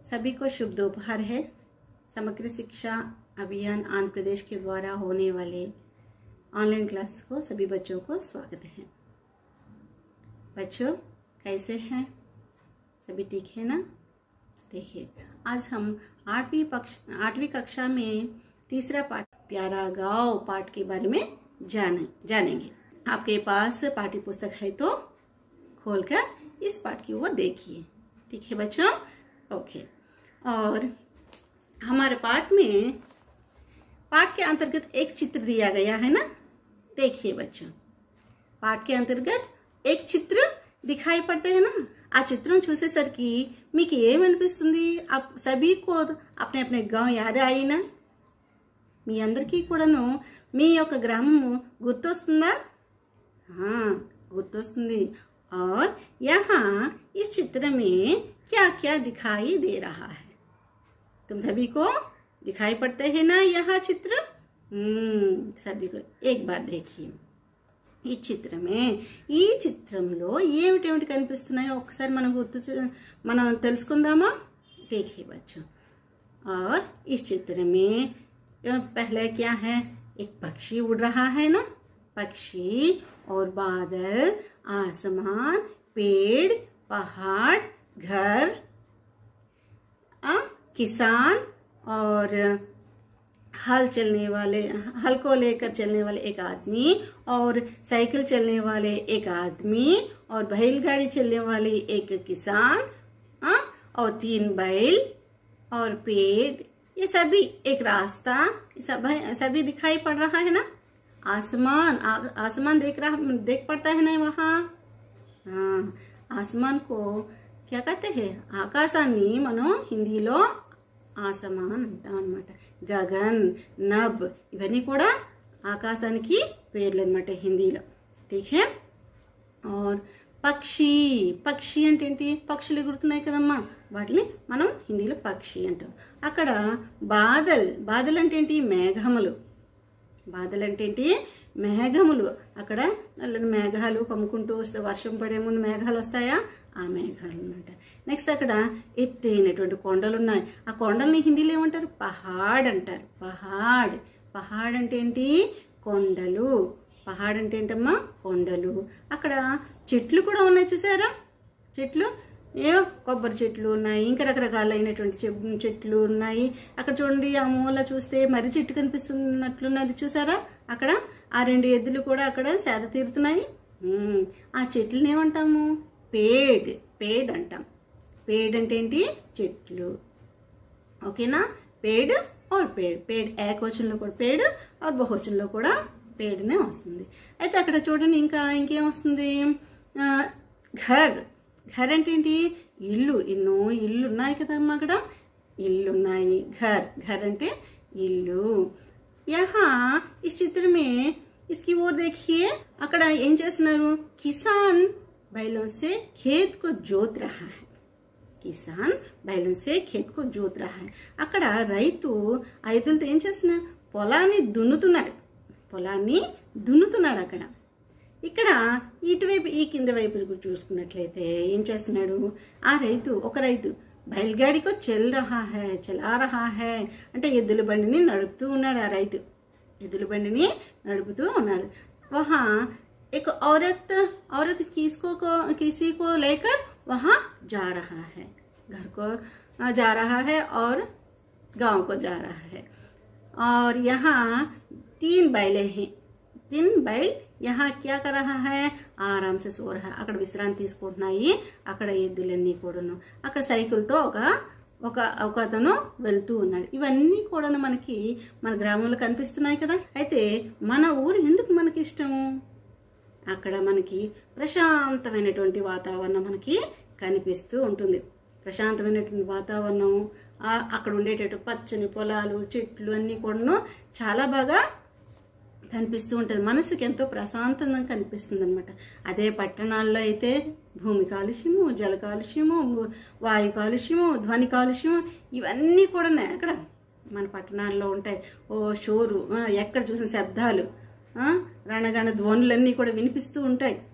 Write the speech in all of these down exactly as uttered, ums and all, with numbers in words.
सभी को शुभ दोपहर है। समग्र शिक्षा अभियान आंध्र प्रदेश के द्वारा होने वाले ऑनलाइन क्लास को सभी बच्चों को स्वागत है। बच्चों कैसे हैं? सभी ठीक है ना? देखिए, आज हम आठवीं पक्ष आठवीं कक्षा में तीसरा पाठ प्यारा गाँव पाठ के बारे में जाने जानेंगे। आपके पास पाठ्य पुस्तक है तो खोलकर इस पाठ की ओर देखिए। ठीक है बच्चों? ओके। और हमारे पाठ में पाठ के अंतर्गत एक चित्र दिया गया है ना। देखिए बच्चों, पाठ के अंतर्गत एक चित्र दिखाई पड़ते हैं ना। आ चित्रं చూసేసరికి మీకు ఏమనిపిస్తుంది? आप सभी को अपने अपने गांव याद आई ना? మీ అందరికీ కూడాను మీ యొక్క గ్రామం గుర్తొస్తుందా? हाँ, गुर्तొస్తుంది। और यहाँ इस चित्र में क्या क्या दिखाई दे रहा है? तुम सभी को दिखाई पड़ते हैं ना यहाँ चित्र? हम्म सभी को एक बार देखिए। ఈ చిత్రమే ఈ చిత్రంలో ఏమిటేమిటి కనిపిస్తున్నాయో ఒకసారి మనం గుర్తు మనం తెలుసుకుందామా? देखिए बच्चों, और इस चित्र में पहले क्या है? एक पक्षी उड़ रहा है ना। पक्षी और बादल, आसमान, पेड़, पहाड़, घर, आ, किसान और हल चलने वाले हल को लेकर चलने वाले एक आदमी, और साइकिल चलने वाले एक आदमी, और बैलगाड़ी चलने वाली एक किसान, आ, और तीन बैल और पेड़, ये सभी एक रास्ता, सब सभी दिखाई पड़ रहा है ना। आसमान आ, आसमान देख रहा देख पड़ता है ना वहाँ। हाँ, आसमान को क्या कहते हैं? ఆకాశాన్ని మనం హిందీలో ఆసమాన్ అంటాం అన్నమాట। గగన్, నబ్ ఇవన్నీ కూడా ఆకాశానికి పేర్లు అన్నమాట హిందీలో। ठीक है? और పక్షి పక్షి అంటే ఏంటి? పక్షులు ఎగురుతున్నాయి కదమ్మా, వాటిని మనం హిందీలో పక్షి అంటాం। అక్కడ బాదల్ బాదల్ అంటే ఏంటి? మేఘములు। బాదల్ అంటే ఏంటి? మేఘములు। అక్కడ నల్లని మేఘాలు కమ్ముకుంటూ వస్తే వర్షం పడే ముందు మేఘాలు వస్తాయా? ఆ మేఘాలు అన్నమాట। నెక్స్ట్ అక్కడ ఎత్తైనటువంటి కొండలు ఉన్నాయి। ఆ కొండల్ని హిందీలో ఏమంటారు? పహాడ్ అంటారు। పహాడ్ పహాడ్ అంటే ఏంటి? కొండలు। పహాడ్ అంటే ఏంటమ్మా? కొండలు। అక్కడ చెట్లు కూడా ఉన్నాయి, చూసారా? చెట్లు ఏమో కొబ్బరి చెట్లు ఉన్నాయి, ఇంకా రకరకాలైనటువంటి చెట్లు ఉన్నాయి। అక్కడ చూడండి, ఆ మూల చూస్తే మర్రి చెట్టు కనిపిస్తున్నట్లున్నది, చూసారా? అక్కడ ఆ రెండు ఎద్దులు కూడా అక్కడ సేద తీరుతున్నాయి। ఆ చెట్లను ఏమంటాము? పేడ్ పేడ్ అంటాం। పేడ్ అంటే ఏంటి? చెట్లు। ఓకేనా? పేడ్ और పేడ్ పేడ్ ఏకవచనంలో కూడా పేడ్, और బహువచనంలో కూడా పేడ్నే వస్తుంది। అయితే అక్కడ చూడండి, ఇంకా ఇంకేం వస్తుంది? ఘర్ ఘర్ అంటే ఏంటి? ఇల్లు। ఎన్నో ఇల్లు ఉన్నాయి కదమ్మా, అక్కడ ఇల్లు ఉన్నాయి। ఘర్ ఘర్ అంటే ఇల్లు। यहाँ इस चित्र में इसकी ओर देखिए, అక్కడ ఏం చేస్తున్నారు? కిసాన్ बैलों से खेत को जोत रहा है। కిసాన్ बैलों से खेत को जोत रहा है। అక్కడ రైతు ఐదులతో ఏం చేస్తున్నా? పొలాన్ని దున్నుతున్నాడు। పొలాన్ని దున్నుతున్నాడు అక్కడ। ఇక్కడ ఇటువైపు ఈ కింద వైపు చూసుకున్నట్లయితే ఏం చేస్తున్నాడు? ఆ రైతు ఒక రైతు बैलगाड़ी को चल रहा है चला रहा है అంటే ఎద్దుల బండిని నడుపుతూ ఉన్నాడు ఆ రైతు। ఎద్దుల బండిని నడుపుతూ ఉన్నాడు। वहाँ एक औरत औरत किसको को किसी को लेकर वहाँ जा रहा है, घर को जा रहा है और गांव को जा रहा है। और यहाँ तीन बैले हैं। तीन बैल यहाँ क्या कर रहा है? ఆరామ్ से सो रहा है। అక్కడ విశ్రాంతి తీసుకుంటున్నాయి అక్కడ ఎద్దులన్నీ కూడాను। అక్కడ సైకిల్ తో ఒక ఒక ఒక అతను వెళ్తూ ఉన్నాడు। ఇవన్నీ కూడా మనకి మన గ్రామంలో కనిపిస్తున్నాయి కదా। అయితే మన ఊరు ఎందుకు మనకి ఇష్టం? అక్కడ మనకి ప్రశాంతమైనటువంటి వాతావరణం మనకి కనిపిస్తూ ఉంటుంది। ప్రశాంతమైనటువంటి వాతావరణం, అక్కడ ఉండేటట్టు పచ్చని పొలాలు, చెట్లు అన్నీ కూడాను చాలా బాగా కనిపిస్తూ ఉంటుంది। మనసుకి ఎంతో ప్రశాంతంగా కనిపిస్తుంది అన్నమాట। అదే పట్టణాల్లో అయితే భూమి కాలుష్యము, జల కాలుష్యము, వాయు కాలుష్యము, ధ్వని కాలుష్యము ఇవన్నీ కూడా అక్కడ మన పట్టణాల్లో ఉంటాయి। ఓ షోరు, ఎక్కడ చూసిన శబ్దాలు, రణగణ ధ్వనులన్నీ కూడా వినిపిస్తూ ఉంటాయి।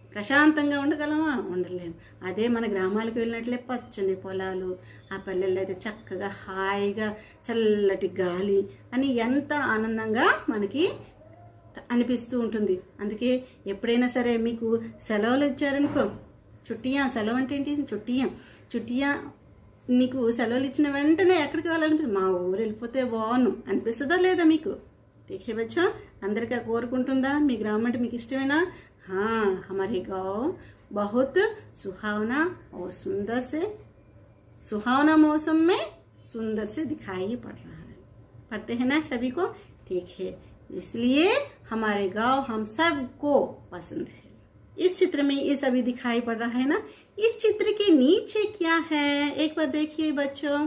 ప్రశాంతంగా ఉండగలమా? ఉండలేము. అదే మన గ్రామాలకు వెళ్ళినట్లే పచ్చని పొలాలు, ఆ పల్లెల్లో అయితే చక్కగా హాయిగా చల్లటి గాలి అని ఎంత ఆనందంగా మనకి అనిపిస్తూ ఉంటుంది. అందుకే ఎప్పుడైనా సరే మీకు సెలవులు ఇచ్చారనుకో, చుట్టియా, సెలవు అంటే ఏంటి? చుట్టియా చుట్టియా నీకు సెలవులు ఇచ్చిన వెంటనే ఎక్కడికి వెళ్ళాలనిపిస్తుంది? మా ఊరు వెళ్ళిపోతే బాగును అనిపిస్తుందా లేదా మీకు? దేఖే బచ్చా, అందరికీ కోరుకుంటుందా? మీ గ్రామం అంటే మీకు ఇష్టమేనా? हाँ, हमारे गाँव बहुत सुहावना और सुंदर से सुहावना मौसम में सुंदर से दिखाई पड़ रहा है। पढ़ते हैं ना सभी को? ठीक है, इसलिए हमारे गाँव हम सबको पसंद है। इस चित्र में ये सभी दिखाई पड़ रहा है ना। इस चित्र के नीचे क्या है एक बार देखिए बच्चों।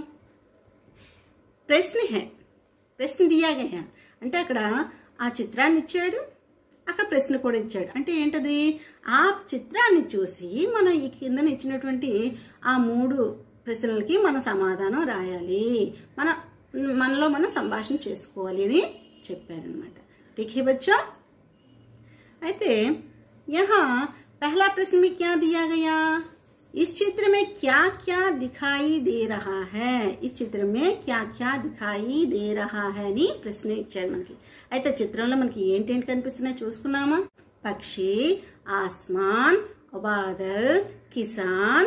प्रश्न है, प्रश्न दिया गया है అంటే అక్కడ ఆ చిత్రాన్ని ఇచ్చాడు, అక్కడ ప్రశ్న కూడా ఇచ్చాడు. అంటే ఏంటది? ఆ చిత్రాన్ని చూసి మనం ఈ కింద ఇచ్చినటువంటి ఆ మూడు ప్రశ్నలకి మన సమాధానం రాయాలి, మన మనలో మనం సంభాషణ చేసుకోవాలి అని చెప్పారనమాట. देखिए बच्चों, అయితే यहाँ पहला प्रश्न में क्या दिया गया? इस चित्र में क्या क्या दिखाई दे रहा है? इस चित्र में क्या क्या दिखाई दे रहा है అని ప్రశ్న ఇచ్చారు మనకి. అయితే చిత్రంలో మనకి ఏంటేంటి కనిపిస్తున్నాయి చూసుకున్నామా? పక్షి, ఆస్మాన్, बादल, किसान,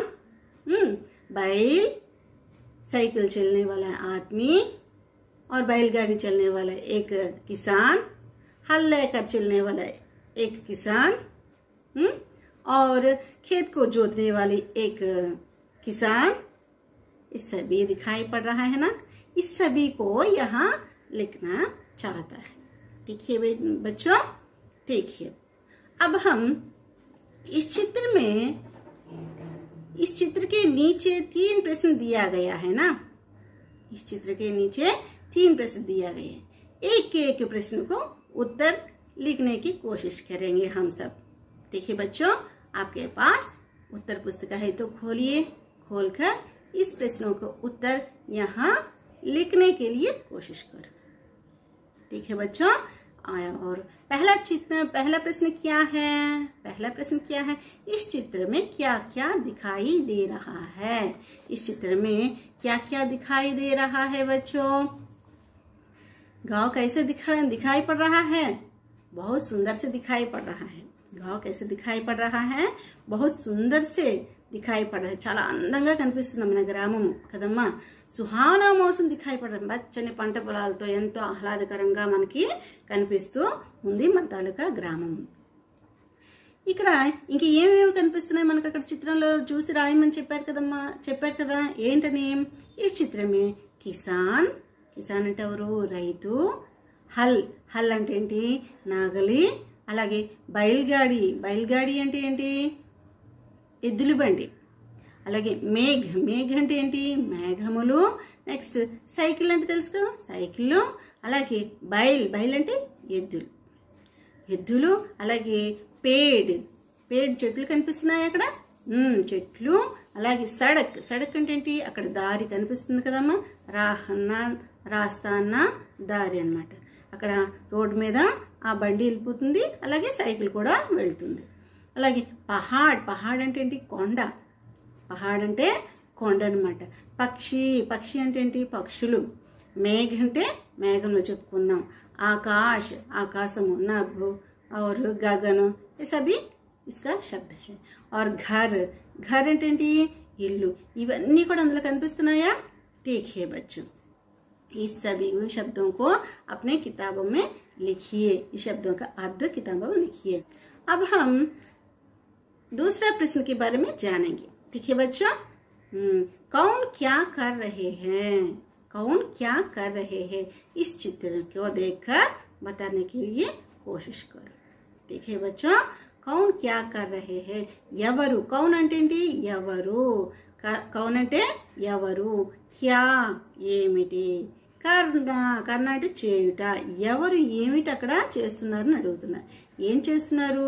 बैल, साइकिल चलने वाला आदमी और बैलगाड़ी चलने वाला एक किसान, हल लेकर चलने वाला एक किसान, हम्म और खेत को जोतने वाली एक किसान, इस सभी दिखाई पड़ रहा है ना। इस सभी को यहाँ लिखना चाहता है। ठीक है बच्चों, ठीक है। अब हम इस चित्र में, इस चित्र के नीचे तीन प्रश्न दिया गया है ना। इस चित्र के नीचे तीन प्रश्न दिया गया है। एक एक प्रश्न को उत्तर लिखने की कोशिश करेंगे हम सब। देखिए बच्चों, आपके पास उत्तर पुस्तिका है तो खोलिए, खोलकर इस प्रश्नों को उत्तर यहाँ लिखने के लिए कोशिश करो। ठीक है बच्चों। और पहला चित्र, पहला प्रश्न क्या है? पहला प्रश्न क्या है? इस चित्र में क्या क्या दिखाई दे रहा है? इस चित्र में क्या क्या दिखाई दे रहा है बच्चों? गांव कैसे दिखा दिखाई पड़ रहा है? बहुत सुंदर से दिखाई पड़ रहा है। गांव कैसे दिखाई पड़ रहा है? बहुत सुंदर से दिखाई पड़ रहा है। చాలా అందంగా కనిపిస్తుంది మన గ్రామం కదమ్మా. సుహావన మౌసం దిఖాయి పడడం, పచ్చని పంట పొలాలతో ఎంతో ఆహ్లాదకరంగా మనకి కనిపిస్తూ ఉంది మన తాలూకా గ్రామం. ఇక్కడ ఇంక ఏమేమి కనిపిస్తున్నాయి మనకు అక్కడ చిత్రంలో చూసి రాయమని చెప్పారు కదమ్మా, చెప్పారు కదా. ఏంటని? ఈ చిత్రమే కిసాన్, కిసాన్ అంటే ఎవరు? రైతు. హల్, హల్ అంటే ఏంటి? నాగలి. అలాగే బయల్గాడి, బయల్గాడి అంటే ఏంటి? ఎద్దులు బండి. అలాగే మేఘ్, మేఘ్ అంటే ఏంటి? మేఘములు. నెక్స్ట్ సైకిల్ అంటే తెలుసు కదా, సైకిల్. అలాగే బైల్, బైల్ అంటే ఎద్దులు, ఎద్దులు. అలాగే పేడ్, పేడ్ చెట్లు కనిపిస్తున్నాయి అక్కడ, చెట్లు. అలాగే సడక్, సడక్ అంటే ఏంటి? అక్కడ దారి కనిపిస్తుంది కదమ్మా. రాహ్ అన్న, రాస్తా అన్న దారి అన్నమాట. అక్కడ రోడ్డు మీద ఆ బండి వెళ్ళిపోతుంది, అలాగే సైకిల్ కూడా వెళ్తుంది. అలాగే పహాడ్, పహాడ్ అంటే ఏంటి? కొండ, పహాడ్ అంటే కొండ అనమాట. పక్షి, పక్షి అంటే ఏంటి? పక్షులు. మేఘ అంటే మేఘంలో చెప్పుకున్నాం. ఆకాశ్, ఆకాశము. నభ్ और गगन, ये सभी इसका शब्द है. और घर, घर అంటే ఏంటి? ఇల్లు. ఇవన్నీ కూడా అందులో కనిపిస్తున్నాయా? ठीक है बच्चों, इस सभी शब्दों को अपने किताबों में लिखिए. इस शब्दों का अर्थ किताबों में लिखिए. अब हम दूसरा प्रश्न के बारे में जानेंगे. ठीक है बच्चों, कौन क्या कर रहे हैं? कौन क्या कर रहे हैं? इस चित्र को देखकर बताने के लिए कोशिश करो. ठीक है बच्चों, कौन क्या कर रहे हैं? ఎవరు, కౌన్ అంటే ఏంటి? ఎవరు. కౌన్ అంటే ఎవరు. క్యా ఏమిటి. కర్ణ, కర్ణ అంటే చేయుట. ఎవరు ఏమిటి అక్కడ చేస్తున్నారని అడుగుతున్నారు. ఏం చేస్తున్నారు?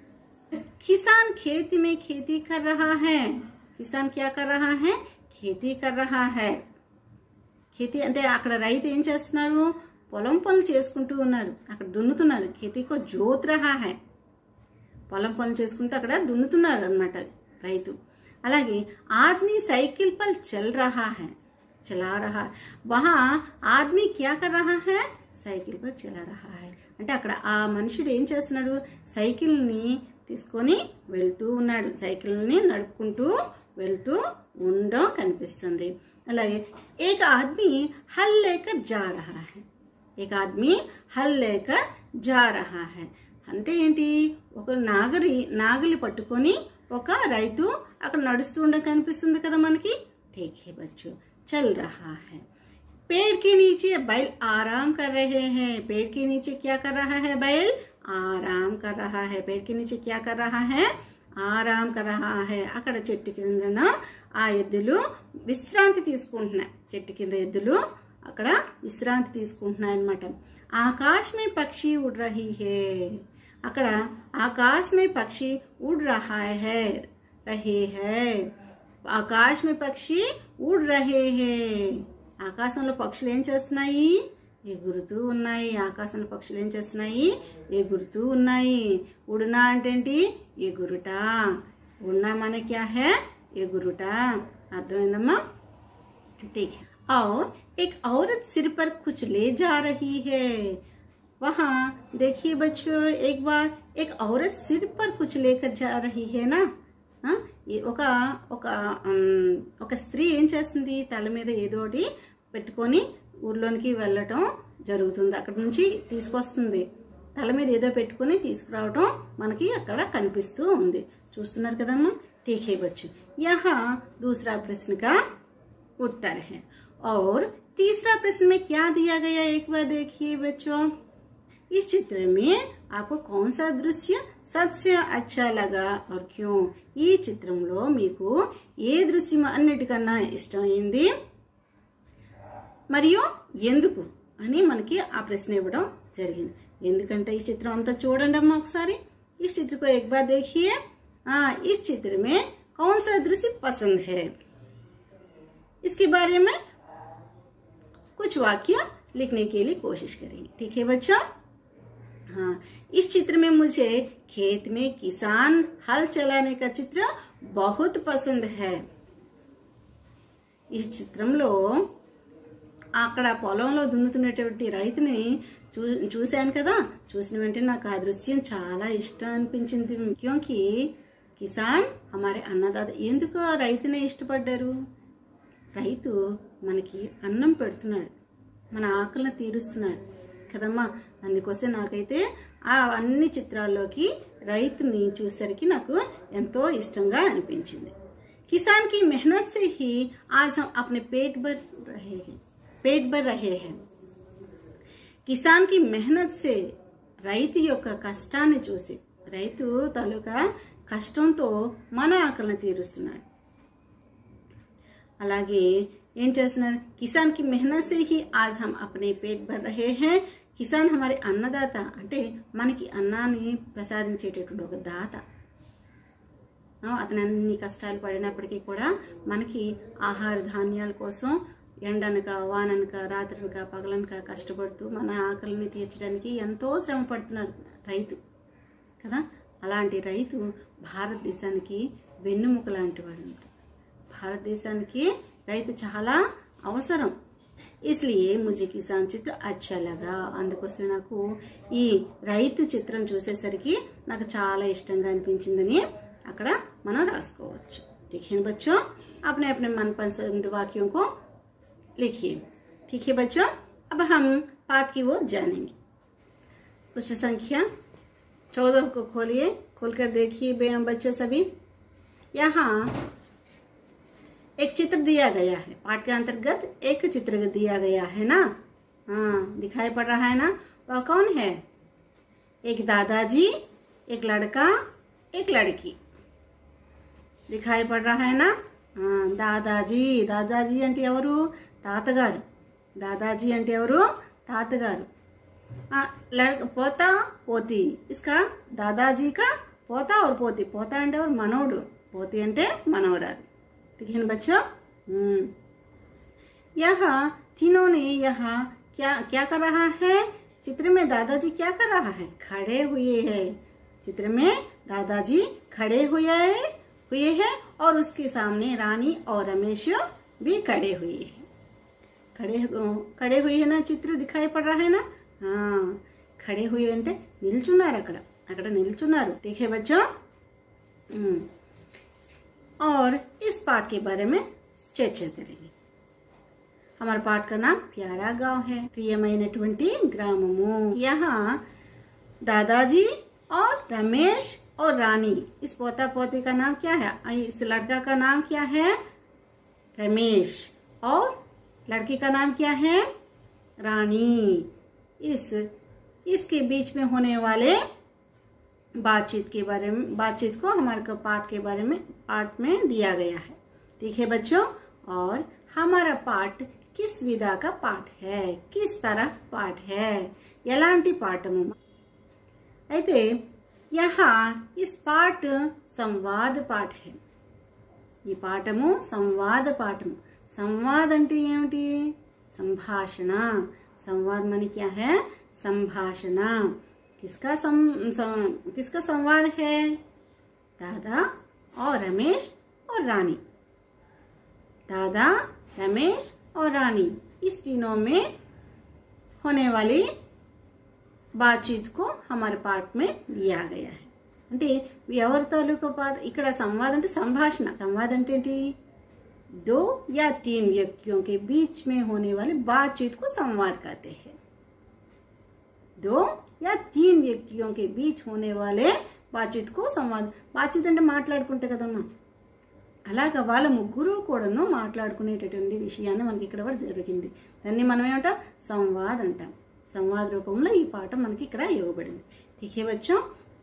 కిసాన్ खेती में खेती कर रहा है. కిసాన్ क्या कर रहा है? खेती कर रहा है. खेती అంటే అక్కడ రైతు ఏం చేస్తున్నారు? పొలం పనులు చేసుకుంటూ ఉన్నారు, అక్కడ దున్నుతున్నారు. ఖేతీకో జోత్ రహా హై. పొలం పనులు చేసుకుంటూ అక్కడ దున్నుతున్నారు అన్నమాట రైతు. అలాగే ఆద్మీ సైకిల్ పర్ చల్ రహా హై, చలా రహా, వహా ఆద్మీ క్యా కర్ రహా హై, సైకిల్ పర్ చలా రహా హై. అంటే అక్కడ ఆ మనుషుడు ఏం చేస్తున్నాడు, సైకిల్ని తీసుకొని వెళ్తూ ఉన్నాడు, సైకిల్ని నడుపుకుంటూ వెళ్తూ ఉండడం కనిపిస్తుంది. అలాగే ఏక ఆద్మీ హల్ లేకర్ జా రహా హై, ఏక ఆద్మీ హల్ లేకర్ జా రహా హై. అంటే ఏంటి, ఒక నాగరి నాగలి పట్టుకొని ఒక రైతు అక్కడ నడుస్తూ ఉండడం కనిపిస్తుంది కదా మనకి. ఠీక్ హై బచ్చో, చల్ రహా హై. पेड़ के नीचे बैल आराम कर रहे हैं, पेड़ के नीचे क्या कर रहा है, बैल आराम कर रहा है, पेड़ के नीचे क्या कर रहा है, ఆరాం కరహా హై. అక్కడ చెట్టు కిందన ఆ ఎద్దులు విశ్రాంతి తీసుకుంటున్నాయి, చెట్టు కింద ఎద్దులు అక్కడ విశ్రాంతి తీసుకుంటున్నాయి అన్నమాట. ఆకాశ్ మే పక్షి ఉడ్ రహీ హై, అక్కడ ఆకాశ్ మే పక్షి ఉడ్ రహా హై, రహే హై, ఆకాశ్ మే పక్షి ఉడ్ రహే హై. ఆకాశంలో పక్షులు ఏం చేస్తున్నాయి, ఎగురుతూ ఉన్నాయి. ఆకాశంలో పక్షులు ఏం చేస్తున్నాయి, ఎగురుతూ ఉన్నాయి. ఉడనా అంటే ఏంటి, ఎగురుట. ఉడనా మానే క్యా హై, ఎగురుట. అర్థమైందమ్మా. ठीक है. और एक औरत सिर पर कुछ ले जा रही है. वहाँ देखिए बच्चों, एक बार एक औरत सिर पर कुछ लेकर जा रही है ना. ఒక ఒక ఒక స్త్రీ ఏం చేస్తుంది, తల మీద ఏదోటి పెట్టుకొని ఊర్లోనికి వెళ్ళటం జరుగుతుంది. అక్కడ నుంచి తీసుకొస్తుంది, తల మీద ఏదో పెట్టుకొని తీసుకురావటం మనకి అక్కడ కనిపిస్తూ ఉంది. చూస్తున్నారు కదమ్మా. ठीक है बच्चों, यहाँ दूसरा प्रश्न का उत्तर है. और तीसरा प्रश्न में क्या दिया गया, एक बार देखिए बच्चों. इस चित्र में आपको कौन सा दृश्य सबसे अच्छा लगा और क्यों? ఈ చిత్రంలో మీకు ఏ దృశ్యం అన్నిటికన్నా ఇష్టమైంది మరియు ఎందుకు అని మనకి ఆ ప్రశ్న ఇవ్వడం జరిగింది. ఎందుకంటే ఈ చిత్రం అంతా చూడండి అమ్మా ఒకసారి. इस चित्र को एक बार देखिए. हाँ, इस चित्र में कौन सा दृश्य पसंद है, इसके बारे में कुछ वाक्य लिखने के लिए कोशिश करेंगे. ठीक है बच्चों. हाँ, इस चित्र में मुझे खेत में किसान हल चलाने का चित्र बहुत पसंद है. ఈ చిత్రంలో అక్కడ పొలంలో దున్నుతున్నటువంటి రైతుని చూ చూశాను కదా. చూసిన వెంటనే నాకు ఆ దృశ్యం చాలా ఇష్టం అనిపించింది. క్యోంకి కిసాన్ హమారే అన్నదాత. ఎందుకు ఆ రైతునే ఇష్టపడ్డారు, రైతు మనకి అన్నం పెడుతున్నాడు, మన ఆకలిని తీరుస్తున్నాడు కదమ్మా. అందుకోసం నాకైతే ఆ అన్ని చిత్రాల్లోకి రైతుని చూసేసరికి నాకు ఎంతో ఇష్టంగా అనిపించింది. किसान की मेहनत से ही आज हम अपने पेट भर रहे हैं, पेट भर रहे हैं. కిసాన్ కి మెహనత్ సే, రైతు యొక్క కష్టాన్ని చూసి, రైతు తాలూకా కష్టంతో మన ఆకలిని తీరుస్తున్నాడు. అలాగే ఏం చేస్తున్నారు, కిసాన్ కి మెహనత్ సే హీ ఆజ్ హమ్ అప్నే పేట్ భర్ రహే హై. కిసాన్ హమారే అన్నదాత, అంటే మనకి అన్నాన్ని ప్రసాదించేటటువంటి ఒక దాత. అతను అన్ని కష్టాలు పడినప్పటికీ కూడా మనకి ఆహార ధాన్యాల కోసం ఎండనక వాననక రాత్రనక పగలనక కష్టపడుతూ మన ఆకలిని తీర్చడానికి ఎంతో శ్రమ పడుతున్నాడు రైతు కదా. అలాంటి రైతు భారతదేశానికి వెన్నుముక లాంటి వాడు. భారతదేశానికి రైతు చాలా అవసరం. ఇస్లియే ముझे కిసాన్ చిత్ర అచ్చా లగా. అందుకోసం నాకు ఈ రైతు చిత్రం చూసేసరికి నాకు చాలా ఇష్టంగా అనిపించిందని అక్కడ మనం రాసుకోవచ్చు. ठीक है बच्चों, अपने अपने मनपसंद वाक्यों को लिखिए. ठीक है बच्चों, अब हम पाठ की ओर जानेंगे. पृष्ठ संख्या चौदह को खोलिए, खोलकर देखिए बच्चों सभी. यहाँ एक चित्र दिया गया है, पाठ के अंतर्गत एक चित्र दिया गया है ना. हाँ, दिखाई पड़ रहा है ना. वह कौन है, एक दादाजी, एक लड़का, एक लड़की. दिखाई पड़ रहा है ना. हाँ, दादाजी. दादाजी అంటే ఎవరు, తాతగారు. दादाजी అంటే ఎవరు, తాతగారు. लड़का पोता पोती, इसका दादाजी का पोता और पोती. पोता అంటే ఎవరు, మనవడు. పోతి అంటే మనవరాలు. ठीक है बच्चों. यहाँ तीनों ने यहाँ क्या क्या कर रहा है, चित्र में दादाजी क्या कर रहा है, खड़े हुए हैं. चित्र में दादाजी खड़े हुए हैं हुए हैं और उसके सामने रानी और रमेश भी खड़े हुए हैं। खड़े खड़े हुए है ना, चित्र दिखाई पड़ रहा है ना। हाँ, खड़े हुए అంటే నిల్చున్నారు, అక్కడ అక్కడ నిల్చున్నారు। ठीक है बच्चों। और इस पाठ के बारे में चर्चा करेंगे। हमारे पाठ का नाम प्यारा गांव है, प्रियమైనటువంటి గ్రామము। यहाँ दादाजी और रमेश और रानी, इस पोता पोती का नाम क्या है? इस लड़का का नाम क्या है? रमेश। और लड़की का नाम क्या है? रानी। इस इसके बीच में होने वाले बातचीत के बारे में बातचीत को हमारे पाठ के बारे में पाठ में दिया गया है। ठीक है बच्चों। और हमारा पाठ किस विधा का पाठ है, किस तरह पाठ है, ఎలాంటి పాఠము అయితే यहाँ इस पाठ संवाद पाठ है। ఈ పాఠము సంవాద పాఠము। संवाद అంటే ఏమిటి? संभाषण। संवाद माने क्या है? संभाषण। किसका सं, सं, किसका संवाद है? दादा और रमेश और रानी। दादा, रमेश और रानी, इस तीनों में होने वाली बातचीत को हमारे पाठ में दिया गया है। అంటే ఎవరి తాలూకా పాట? ఇక్కడ సంవాद అంటే సంభాషణ। संवाद అంటే ఏంటి? दो या तीन व्यक्तियों के बीच में होने वाली बातचीत को संवाद कहते हैं। दो या तीन వ్యక్తిयों के बीच होने वाले బాధ్యత को సంవాద। బాధ్యత అంటే మాట్లాడుకుంటే కదమ్మా, అలాగా వాళ్ళ ముగ్గురు కూడాను మాట్లాడుకునేటటువంటి విషయాన్ని మనకి ఇక్కడ కూడా జరిగింది। దాన్ని మనం ఏమంటాం? సంవాద్ అంటాం। సంవాద రూపంలో ఈ పాఠం మనకి ఇక్కడ ఇవ్వబడింది। ठीक है बच्चों।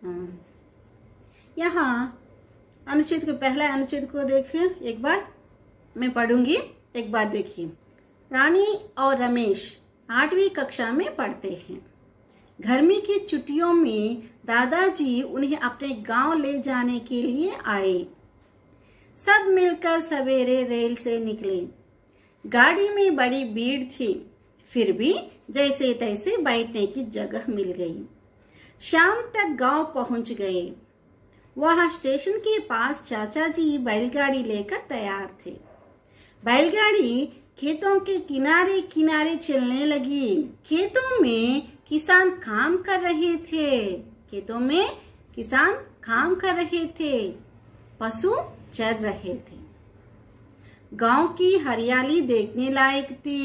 यहाँ अनुच्छेद को पहला अनुच्छेद को देखिए एक बार, मैं पढ़ूंगी, एक बार देखिए। रानी और रमेश आठवीं कक्षा में पढ़ते हैं। गर्मी की छुट्टियों में दादाजी उन्हें अपने गांव ले जाने के लिए आए। सब मिलकर सवेरे रेल से निकले। गाड़ी में बड़ी भीड़ थी, फिर भी जैसे तैसे बैठने की जगह मिल गई। शाम तक गांव पहुंच गए। वहां स्टेशन के पास चाचा जी बैलगाड़ी लेकर तैयार थे। बैलगाड़ी खेतों के किनारे किनारे चलने लगी। खेतों में किसान काम कर रहे थे। खेतों में किसान काम कर रहे थे। पशु चर रहे थे। गांव की हरियाली देखने लायक थी।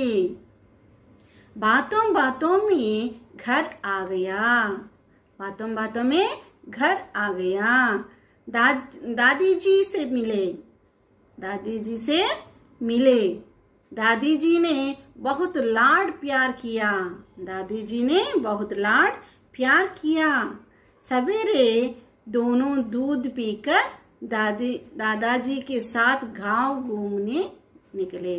बातों बातों में घर आ गया। बातों बातों में घर आ गया। दाद दादी जी से मिले। दादी जी से मिले। दादी जी ने बहुत लाड प्यार किया। दादी जी ने बहुत लाड प्यार किया। सवेरे दोनों दूध पीकर दादी दादाजी के साथ गांव घूमने निकले।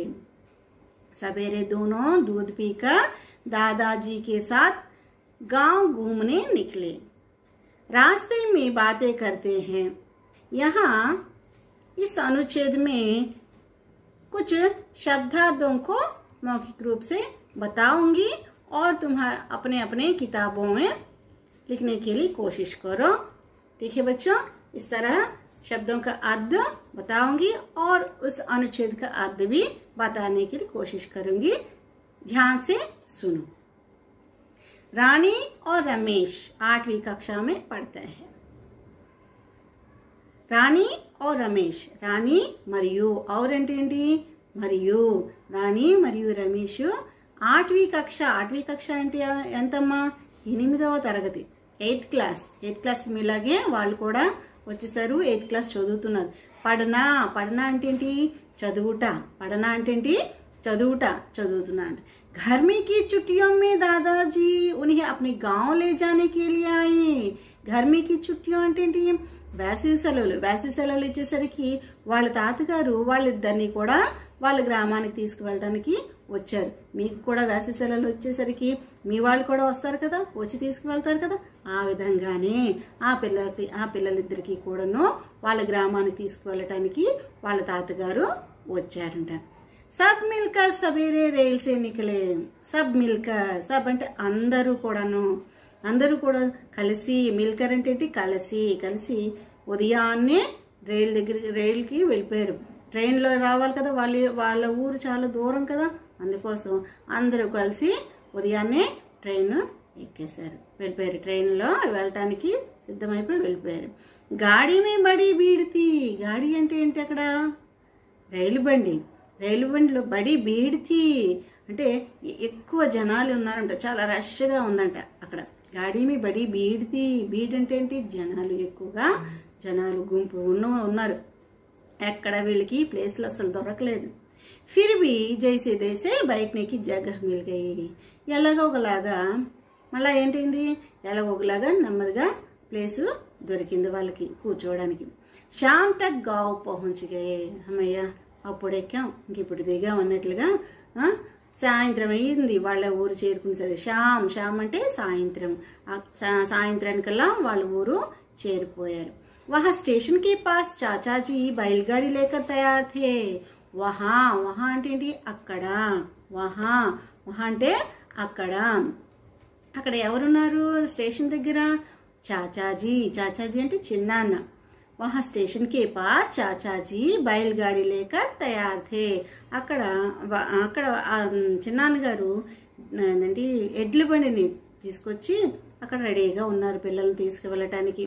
सवेरे दोनों दूध पीकर दादाजी के साथ गांव घूमने निकले। रास्ते में बातें करते हैं। यहाँ इस अनुच्छेद में कुछ शब्दार्थों को मौखिक रूप से बताऊंगी और तुम्हारे अपने अपने किताबों में लिखने के लिए कोशिश करो। ठीक है बच्चों। इस तरह शब्दों का अर्थ बताऊंगी और उस अनुच्छेद का अर्थ भी बताने की कोशिश करूंगी। ध्यान से सुनो। रानी और रमेश आठवीं कक्षा में पढ़ते हैं। रानी और रमेश, रानी మరియు और ఏంటి మరియు రాణి మరియు రమేష్ ఆठवीं కక్ష। ఆठवीं కక్ష అంటే ఎంతమ్మా? ఎనిమిదవ తరగతి, ఎయిత్ క్లాస్। ఎయిత్ క్లాస్ మీలాగే వాళ్ళు కూడా వచ్చేసారు, ఎయిత్ క్లాస్ చదువుతున్నారు। పడనా పడనా అంటే ఏంటి? చదువుట। పడనా అంటే ఏంటి? చదువుట, చదువుతున్నా అంటే। गर्मी की छुट्टियों में दादाजी उन्हें अपने गांव ले जाने के लिए आए। गर्मी की छुट्टियों అంటే ఏంటి? వేసవి సెలవులు। వేసవి సెలవులు ఇచ్చేసరికి వాళ్ళ తాతగారు వాళ్ళిద్దరిని కూడా వాళ్ళ గ్రామానికి తీసుకువెళ్ళడానికి వచ్చారు। మీకు కూడా వేసవి సెలవులు వచ్చేసరికి మీ వాళ్ళు కూడా వస్తారు కదా, వచ్చి తీసుకువెళ్తారు కదా। ఆ విధంగానే ఆ పిల్లలకి ఆ పిల్లలిద్దరికి కూడాను వాళ్ళ గ్రామానికి తీసుకువెళ్ళటానికి వాళ్ళ తాతగారు వచ్చారంట। सब मिलकर सवेरे रेल से निकले। सब मिलकर, सब అంటే అందరూ కూడాను, అందరూ కూడా కలిసి మిల్కర్ అంటే ఏంటి కలిసి కలిసి ఉదయాన్నే రైలు దగ్గరికి రైలుకి వెళ్ళిపోయారు. ట్రైన్లో రావాలి కదా, వాళ్ళ వాళ్ళ ఊరు చాలా దూరం కదా, అందుకోసం అందరూ కలిసి ఉదయాన్నే ట్రైన్ ఎక్కేశారు, వెళ్ళిపోయారు. ట్రైన్లో వెళ్ళటానికి సిద్ధమైపోయి వెళ్ళిపోయారు. గాడి మే బడి బీడ్తి, గాడి అంటే ఏంటి అక్కడ రైలు బండి, రైలు బండిలో బడి బీడ్తి అంటే ఎక్కువ జనాలు ఉన్నారంట, చాలా రష్గా ఉందంట అక్కడ. గాడి మీ బడి బీడ్తి, బీడ్ అంటే ఏంటి జనాలు, ఎక్కువగా జనాలు గుంపు ఉన్న ఉన్నారు. ఎక్కడ వీళ్ళకి ప్లేస్లు అసలు దొరకలేదు. ఫిర్ భీ జైసే దేసే బైఠనేకి జగహ్ మిల్ గయి, ఎలాగో ఒకలాగా మళ్ళీ ఏంటైంది, ఎలాగో ఒకలాగా నెమ్మదిగా ప్లేసు దొరికింది వాళ్ళకి కూర్చోవడానికి. షామ్ తక్ గావ్ పహుంచ్ గయే, అమ్మయ్య అప్పుడు ఎక్కాం ఇంక ఇప్పుడు దిగాం అన్నట్లుగా సాయంత్రం అయ్యింది, వాళ్ళ ఊరు చేరుకునేసరికి. షామ్ షామ్ అంటే సాయంత్రం, సాయంత్రానికల్లా వాళ్ళ ఊరు చేరిపోయారు. वहाँ स्टेशन के पास चाचा जी बैलगाड़ी लेकर तैयार थे. वहाँ वहाँ అంటే అక్కడ, వహా వహా అంటే అక్కడ, అక్కడ ఎవరున్నారు స్టేషన్ దగ్గర, చాచాజీ, చాచాజీ అంటే చిన్నాన్న. वहाँ स्टेशन के पास चाचाजी बैलगाड़ी लेकर तैयार थे. అక్కడ అక్కడ చిన్నాన్న గారు ఏంటంటే ఎడ్ల బండిని తీసుకొచ్చి అక్కడ రెడీగా ఉన్నారు పిల్లల్ని తీసుకువెళ్ళటానికి.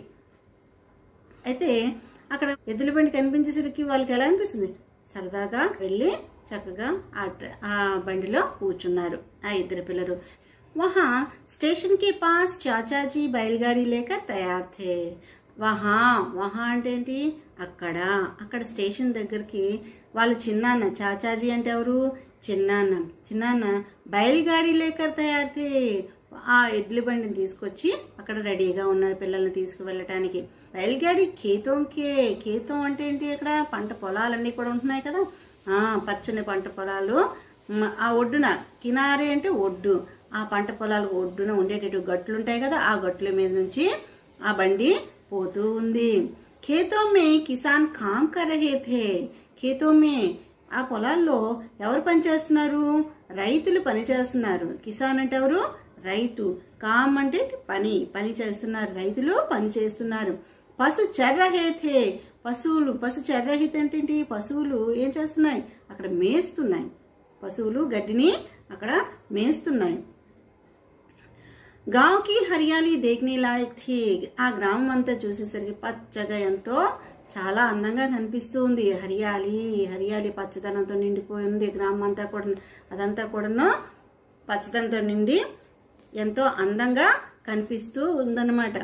అయితే అక్కడ ఎద్దుల బండి కనిపించేసరికి వాళ్ళకి ఎలా అనిపిస్తుంది, సరదాగా వెళ్ళి చక్కగా ఆ బండిలో కూర్చున్నారు ఆ ఇద్దరు పిల్లలు. వహా స్టేషన్ కే పాస్ చాచాజీ బయలుగాడి లేక తయారు థే. వహా వహా అంటే ఏంటి అక్కడ, అక్కడ స్టేషన్ దగ్గరికి వాళ్ళ చిన్నాన్న, చాచాజీ అంటే ఎవరు చిన్నాన్న, చిన్నాన్న బయలుగాడి లేక తయారు థే, ఆ ఎడ్ల బండిని తీసుకొచ్చి అక్కడ రెడీగా ఉన్నారు పిల్లల్ని తీసుకువెళ్ళటానికి. రైలుగాడి ఖేతంకే, ఖేతం అంటే ఏంటి అక్కడ పంట పొలాలన్నీ కూడా ఉంటున్నాయి కదా, ఆ పచ్చని పంట పొలాలు, ఆ ఒడ్డున కినారే అంటే ఒడ్డు, ఆ పంట పొలాలు ఒడ్డున ఉండేటట్టు గట్లు ఉంటాయి కదా, ఆ గట్ల మీద నుంచి ఆ బండి పోతూ ఉంది. ఖేతోమే కిసాన్ కామ్ కర్ రహే థే, ఖేతోమే ఆ పొలాల్లో ఎవరు పనిచేస్తున్నారు, రైతులు పని చేస్తున్నారు. కిసాన్ అంటే ఎవరు రైతు, కామ్ అంటే పని, పని చేస్తున్నారు, రైతులు పని చేస్తున్నారు. పశు చర్రహేతే, పశువులు, పశు చర్రహిత అంటే ఏంటి పశువులు ఏం చేస్తున్నాయి అక్కడ మేస్తున్నాయి, పశువులు గడ్డిని అక్కడ మేస్తున్నాయి. గావ్ కి హరియాలి దేఖ్నే లాయక్ థీ, ఆ గ్రామం అంతా చూసేసరికి పచ్చగా ఎంతో చాలా అందంగా కనిపిస్తూ ఉంది. హరియాలి హరియాలి పచ్చదనంతో నిండిపోయి ఉంది గ్రామం అంతా కూడా, అదంతా కూడాను పచ్చదనంతో నిండి ఎంతో అందంగా కనిపిస్తూ ఉందన్నమాట.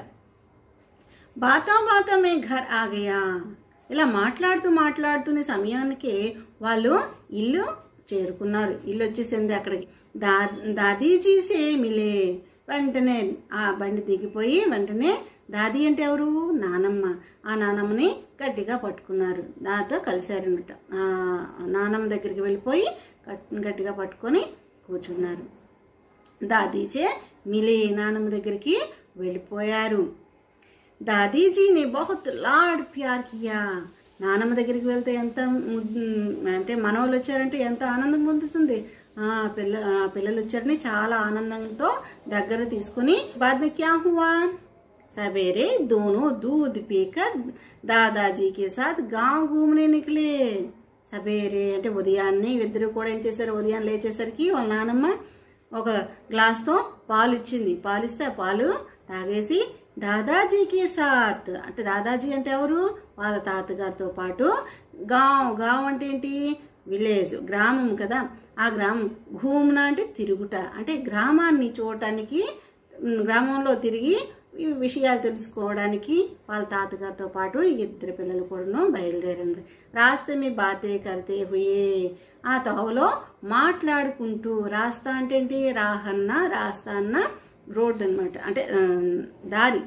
బాతా బాతా మే ఘర్ ఆ గయా, ఇలా మాట్లాడుతూ మాట్లాడుతున్న సమయానికి వాళ్ళు ఇల్లు చేరుకున్నారు. ఇల్లు వచ్చేసింది అక్కడికి. దా దాదీజీ సే మిలే, వెంటనే ఆ బండి దిగిపోయి వెంటనే దాది అంటే ఎవరు నానమ్మ, ఆ నానమ్మని గట్టిగా పట్టుకున్నారు, దాంతో కలిశారన్నమాట. ఆ నానమ్మ దగ్గరికి వెళ్ళిపోయి గట్టిగా పట్టుకొని కూర్చున్నారు. దాదీజీ మిలే, నానమ్మ దగ్గరికి వెళ్ళిపోయారు. దాదీజీని బహుత్ లాడ్ ప్యార్ కియా, నానమ్మ దగ్గరికి వెళ్తే ఎంత అంటే మనవలు వచ్చారంటే ఎంత ఆనందం పొందుతుంది. ఆ పిల్ల పిల్లలు వచ్చారని చాలా ఆనందంతో దగ్గర తీసుకుని. బాద్ మే క్యా హువా, సవేరే దోనో దూద్ పీకర్ దాదాజీ కే సాత్ గాంవ్ ఘూమ్నే నికలే. సవేరే అంటే ఉదయాన్నే ఇద్దరు కూడా ఏం చేశారు, ఉదయం లేచేసరికి వాళ్ళ నానమ్మ ఒక గ్లాస్ తో పాలు ఇచ్చింది. పాలు ఇస్తే ఆ పాలు తాగేసి దాదాజీకి సాత్ అంటే దాదాజీ అంటే ఎవరు వాళ్ళ తాతగారితో పాటు గావ్, గావ్ అంటే ఏంటి విలేజ్, గ్రామం కదా, ఆ గ్రామం. ఘూమ్నా అంటే తిరుగుట, అంటే గ్రామాన్ని చూడటానికి, గ్రామంలో తిరిగి ఈ విషయాలు తెలుసుకోవడానికి వాళ్ళ తాతగారితో పాటు ఇద్దరు పిల్లలు కూడా బయలుదేరండి. రాస్తే మీ బాతే కడితే హుయే, ఆ తోవలో మాట్లాడుకుంటూ, రాస్తా అంటే ఏంటి రాహన్న, రాస్తా అన్న రోడ్ అనమాట, అంటే దారి.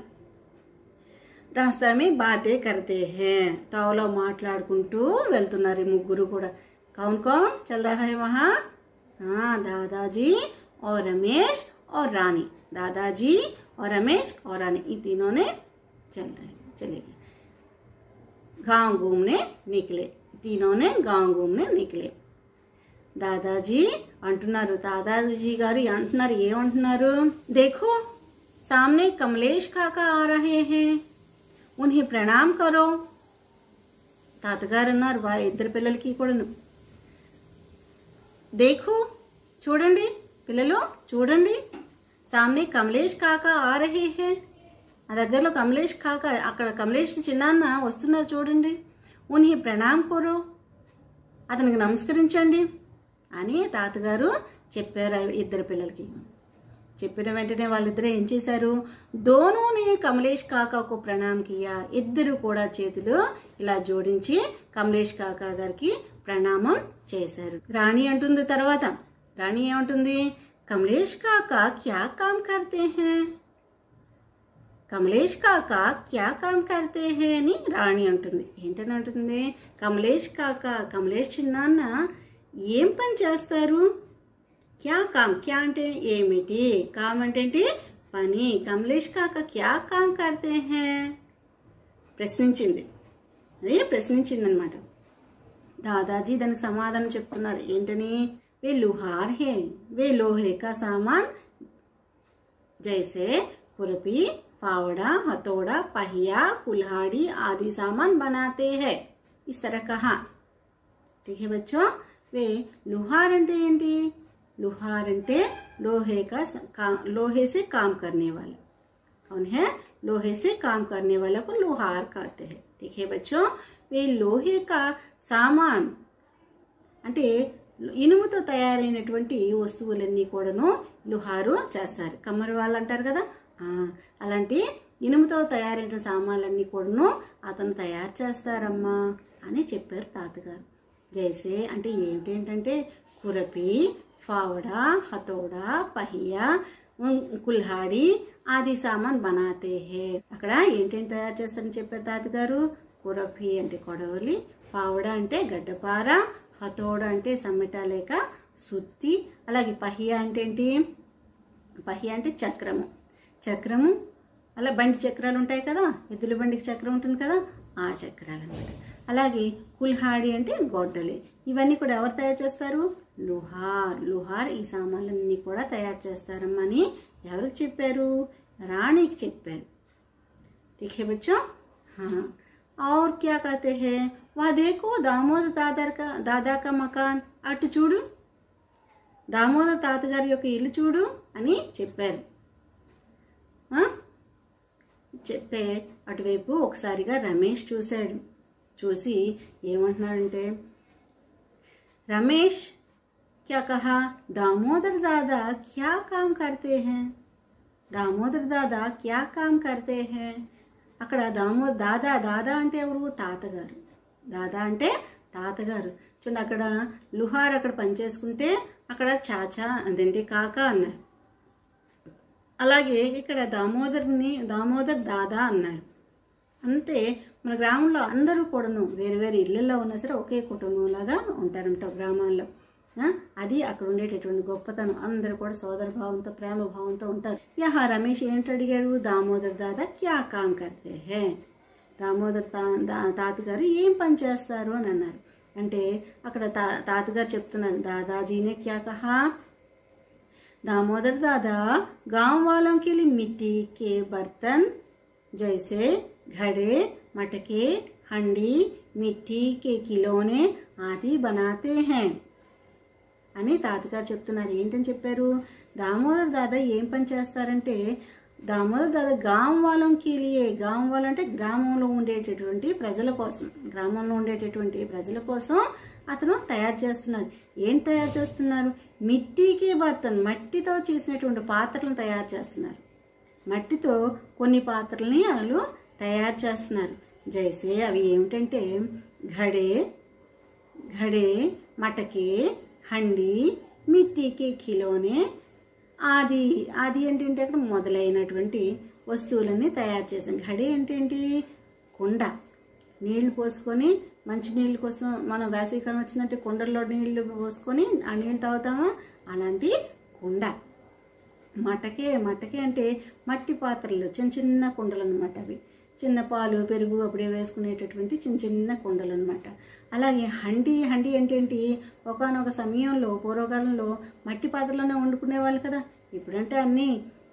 రాస్తా మీ బాతే కడితే హే, తోవలో మాట్లాడుకుంటూ వెళ్తున్నారు ఈ ముగ్గురు కూడా. కౌన్ కౌన్ చల్ రహా హై వహా, దాదాజీ और रमेश और रानी, दादाजी और रमेश और रानी, ये तीनों ने चल रहे चले गए गांव घूमने निकले. तीनों ने गांव घूमने निकले. దాదాజీ అంటున్నారు, దాదాజీ గారు అంటున్నారు, ఏమంటున్నారు, దేఖో सामने कमलेश काका आ रहे हैं, उन्हें प्रणाम करो. తాతగారు అన్నారు వా ఇద్దరు పిల్లలకి కూడాను, देखो చూడండి పిల్లలు చూడండి, సామ్నే కమలేష్ కాకా ఆ రహే హే, ఆ దగ్గరలో కమలేష్ కాకా, అక్కడ కమలేష్ చిన్నాన్న వస్తున్నారు చూడండి. ఉన్హి ప్రణామ్ కరో, అతనికి నమస్కరించండి అని తాతగారు చెప్పారు ఇద్దరు పిల్లలకి. చెప్పిన వెంటనే వాళ్ళిద్దరూ ఏం చేశారు, దోనోనే కమలేష్ కాకాకు ప్రణామ్ కియా, ఇద్దరు కూడా చేతులు ఇలా జోడించి కమలేష్ కాకా గారికి ప్రణామం చేశారు. రాణి అంటుంది తర్వాత, రాణి ఏమంటుంది, కమలేష్ కాకా క్యా కామ్ కర్తే హే, కమలేష్ కాకా క్యా కామ్ కర్తే హే అని రాణి అంటుంది. ఏంటని అంటుంది, కమలేష్ కాకా, కమలేష్ చిన్నాన్న ఏం పని చేస్తారు, క్యా కామ్, క్యా అంటే ఏమిటి, కామ్ అంటే ఏంటి పని, కమలేష్ కాకా క్యా కామ్ కర్తే హే ప్రశ్నించింది. అదే ప్రశ్నించింది అనమాట. దాదాజీ దానికి సమాధానం చెప్తున్నారు. ఏంటని, వే లుహార్ హే, వే లోహే కా సామాన్ జైసే खुरपी फावड़ा हथौड़ा पहिया कुल्हाड़ी आदि सामान बनाते हैं, इस तरह कहा. ठीक है बच्चों, वे लुहार अंटे ఏంటి, लुहार अंटे लोहे का का, लोहे से काम करने वाले. कौन है, लोहे से काम करने वाले को लुहार कहते हैं. ठीक है बच्चों, वे लोहे का सामान అంటే ఇనుముతో తయారైనటువంటి వస్తువులన్నీ కూడాను లుహారు చేస్తారు. కమ్మరి వాళ్ళు అంటారు కదా, అలాంటి ఇనుముతో తయారైన సామాన్లన్నీ కూడాను అతను తయారు చేస్తారమ్మా అని చెప్పారు తాతగారు. జైసే అంటే ఏంటంటే కురపి, फावड़ा हथौड़ा पहिया कुल्हाड़ी आदि सामान बनाते हैं. అక్కడ ఏంటేంటి తయారు చేస్తారని చెప్పారు తాతగారు. కురపి అంటే కొడవలి, పావడా అంటే గడ్డపార, హతోడా అంటే సమ్మెట లేక సుత్తి, అలాగే పహియా అంటే ఏంటి, పహియా అంటే చక్రము, చక్రము అలా బండి చక్రాలు ఉంటాయి కదా, ఎద్దుల బండికి చక్రం ఉంటుంది కదా, ఆ చక్రాలు అన్నమాట. అలాగే కుల్హాడి అంటే గొడ్డలి. ఇవన్నీ కూడా ఎవరు తయారు చేస్తారు, లుహార్. లుహార్ ఈ సామాన్లన్నీ కూడా తయారు చేస్తారమ్మని ఎవరికి చెప్పారు, రాణికి చెప్పారు. ठीक है बच्चों, हाँ. और क्या कहते हैं, वह देखो दामोदर दादा का दादा का मकान, అటు చూడు దామోదర్ తాతగారి యొక్క ఇల్లు చూడు అని చెప్పారు. చెప్తే అటువైపు ఒకసారిగా రమేష్ చూశాడు. చూసి ఏమంటున్నాడంటే, రమేష్ क्या कहा, दामोदर दादा क्या काम करते हैं, दामोदर दादा क्या काम करते हैं. అక్కడ దామో దాదా, దాదా అంటే ఎవరు, తాతగారు. దాదా అంటే తాతగారు. చూడండి అక్కడ లుహార్ అక్కడ పనిచేసుకుంటే అక్కడ చాచా అదేంటి కాకా అన్నారు. అలాగే ఇక్కడ దామోదర్ని దామోదర్ దాదా అన్నారు. అంటే మన గ్రామంలో అందరూ కూడాను వేరు వేరు ఇళ్లలో ఉన్నా సరే ఒకే కుటుంబం లాగా ఉంటారంట గ్రామాల్లో. అది అక్కడ ఉండేటటువంటి గొప్పతనం. అందరూ కూడా సోదర భావంతో ప్రేమ భావంతో ఉంటారు. యహా రమేష్ ఏంటి అడిగాడు, దామోదర్ దాదా క్యా కామ్ కర్తే హే, దామోదర్ తా తాతగారు ఏం పని చేస్తారు అని అన్నారు. అంటే అక్కడ తా తాతగారు చెప్తున్నారు, దాదాజీనే క్యా కహా, दामोदर दादा गांव वालों के लिए मिट्टी के बर्तन जैसे घड़े, मटके, हंडी, मिट्टी के खिलौने आदि बनाते हैं అని తాతగారు చెప్తున్నారు. ఏంటని చెప్పారు, దామోదర్ దాదా ఏం పని చేస్తారంటే, దామోదర్ దాదా గాం వాళ్ళకి లియే, గాం వాళ్ళు అంటే గ్రామంలో ఉండేటటువంటి ప్రజల కోసం, గ్రామంలో ఉండేటటువంటి ప్రజల కోసం అతను తయారు చేస్తున్నారు. ఏం తయారు చేస్తున్నారు, మిట్టికి బర్తన్, మట్టితో చేసినటువంటి పాత్రలను తయారు చేస్తున్నారు. మట్టితో కొన్ని పాత్రలని వాళ్ళు తయారు చేస్తున్నారు. జైసే అవి ఏమిటంటే ఘడే, ఘడే, మటకే, హండి, మిట్టికి ఖిలోనే, ఆది. ఆది ఏంటంటే అక్కడ మొదలైనటువంటి వస్తువులన్నీ తయారు చేశాం. ఘడే అంటే ఏంటి, కుండ. నీళ్లు పోసుకొని మంచి నీళ్ళ కోసం మనం వేసవికాలం వచ్చిందంటే కుండల్లో నీళ్లు పోసుకొని ఆ నీళ్ళు తాగుతామా, అలాంటి కుండ. మటకే, మటకే అంటే మట్టి పాత్రలు, చిన్న చిన్న కుండలు అనమాట. అవి చిన్న పాలు పెరుగు అప్పుడే వేసుకునేటటువంటి చిన్న చిన్న కుండలు అనమాట. అలాగే హండి, హండి అంటే ఏంటి, ఒకనొక సమయంలో పూర్వకాలంలో మట్టి పాత్రలోనే వండుకునేవాళ్ళు కదా. ఇప్పుడంటే అన్నీ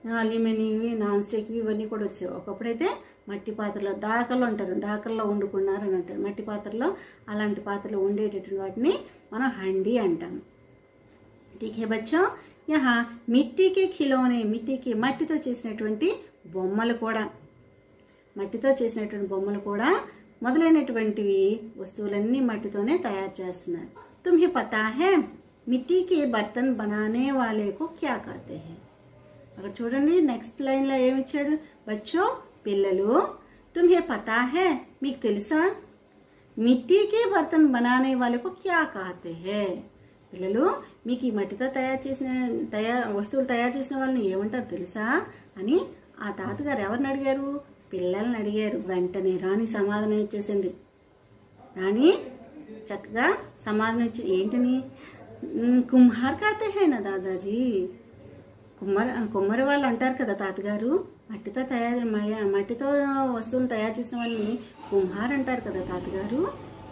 అల్యూమినియంవి నాన్ స్టిక్వి ఇవన్నీ కూడా వచ్చాయి. ఒకప్పుడైతే మట్టి పాత్రలో దాకల్లో అంటారు, దాకల్లో వండుకున్నారు అని అంటారు. మట్టి పాత్రలో అలాంటి పాత్రలు ఉండేటటువంటి వాటిని మనం హండీ అంటాం. ठीक है बच्चों, यहाँ మిట్టీ కే ఖిలోనే, మిట్టీకి మట్టితో చేసినటువంటి బొమ్మలు కూడా, మట్టితో చేసినటువంటి బొమ్మలు కూడా మొదలైనటువంటివి వస్తువులన్నీ మట్టితోనే తయారు చేస్తున్నారు. తుమ్హే పతా హై మిట్టీ కే బర్తన్ బనానే వాలే కో క్యా कहते हैं. అక్కడ చూడండి నెక్స్ట్ లైన్ లో ఏమి ఇచ్చాడు. బచ్చో పిల్లలు, తుమ్హే పతా హై మీకు తెలుసా, మిట్టీ కే బర్తన్ బనానే వాలే కో క్యా कहते हैं. పిల్లలు మీకు ఈ మట్టితో తయారు చేసిన తయారు వస్తువులు తయారు చేసిన వాళ్ళని ఏమంటారు తెలుసా అని ఆ తాతగారు ఎవరిని అడిగారు, పిల్లల్ని అడిగారు. వెంటనే రాణి సమాధానం ఇచ్చేసింది. రాణి చక్కగా సమాధానం ఇచ్చి ఏంటని, కుమ్హార్ కాతే హై నా దాదాజీ, కుమ్మర కుమ్మరి వాళ్ళు అంటారు కదా తాతగారు, మట్టితో తయారు మట్టితో వస్తువులు తయారు చేసిన వాళ్ళని కుమ్హార్ అంటారు కదా తాతగారు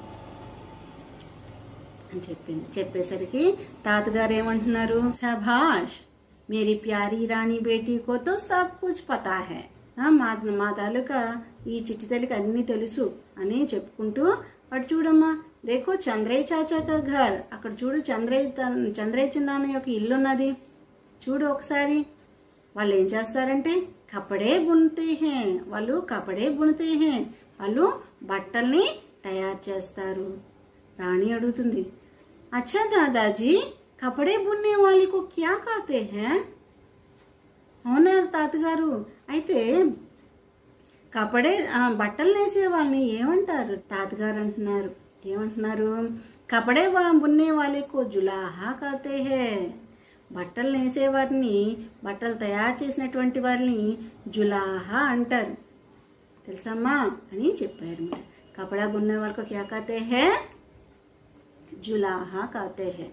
అని చెప్పింది. చెప్పేసరికి తాతగారు ఏమంటున్నారు, సభాష్ మేరీ ప్యారీ రాణి బేటీ కో తో సబ్ కుచ్ పతా హై. మా మా తాలూకా ఈ చిట్టి తల్లికి అన్ని తెలుసు అని చెప్పుకుంటూ, అటు చూడమ్మా దేఖో చంద్రయ్య చాచా కా ఘర్, అక్కడ చూడు చంద్రయ్య చంద్రయ్య చిన్నాన్న యొక్క ఇల్లు ఉన్నది చూడు ఒకసారి. వాళ్ళు ఏం చేస్తారంటే కపడే బునతే హే, వాళ్ళు కపడే బునతే హే, వాళ్ళు బట్టల్ని తయారు చేస్తారు. రాణి అడుగుతుంది, అచ్చా దాదాజీ కపడే బున్నే వాళ్ళకు క్యా కాతే హై. అవునా తాతగారు, అయితే కపడే బట్టలు నేసే వాళ్ళని ఏమంటారు తాతగారు అంటున్నారు. ఏమంటున్నారు, కపడే బున్నే వాళ్ళకు జులాహా కాతే హై. బట్టలు నేసే వారిని, బట్టలు తయారు చేసినటువంటి వారిని జులాహా అంటారు తెలుసమ్మా అని చెప్పారు. కపడా బున్నే వాళ్ళకు క్యా కాతే హై, जुलाहा कहते हैं.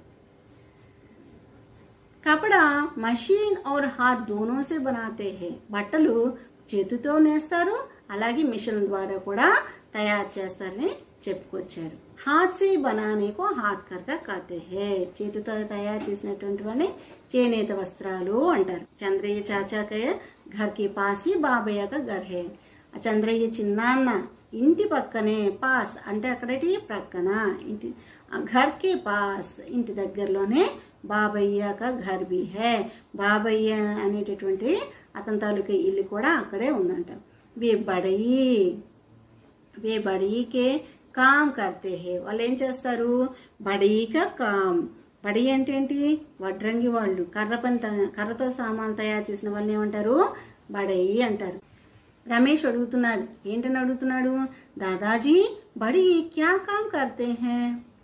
कपड़ा मशीन और हाथ दोनों से बनाते हैं. బట్టలు చేతితో నేస్తారు, అలాగే మిషన్ ద్వారా కూడా తయారు చేస్తారని చెప్పుకొచ్చారు. हाथ से बनाने को हाथ करका कहते हैं. చేతితో తయారు చేసినటువంటి వాటిని చేనేత వస్త్రాలు అంటారు. చంద్రయ్య చాచా కే घर के पास ही బాబయ్య का घर है. చంద్రయ్య చిన్నాన్న ఇంటి పక్కనే, పాస్ అంటే అక్కడటి ప్రక్కన, ఇంటి घर के पास ఇంటి దగ్గరలోనే బాబయ్య కా ఘర్ భీ హై. బాబయ్య అనేటటువంటి అతని తాలూకా ఇల్లు కూడా అక్కడే ఉందంట. వే బడయి వే బడయి కే కామ్ కర్తే హై. వాళ్ళు ఏం చేస్తారు, బడయి కా కామ్. బడి అంటే ఏంటి, వడ్రంగి వాళ్ళు, కర్ర పని కర్రతో సామాన్ తయారు చేసిన వాళ్ళని ఏమంటారు, బడయి అంటారు. రమేష్ అడుగుతున్నాడు, ఏంటని అడుగుతున్నాడు, దాదాజీ బడి క్యా కామ్ కర్తే హై.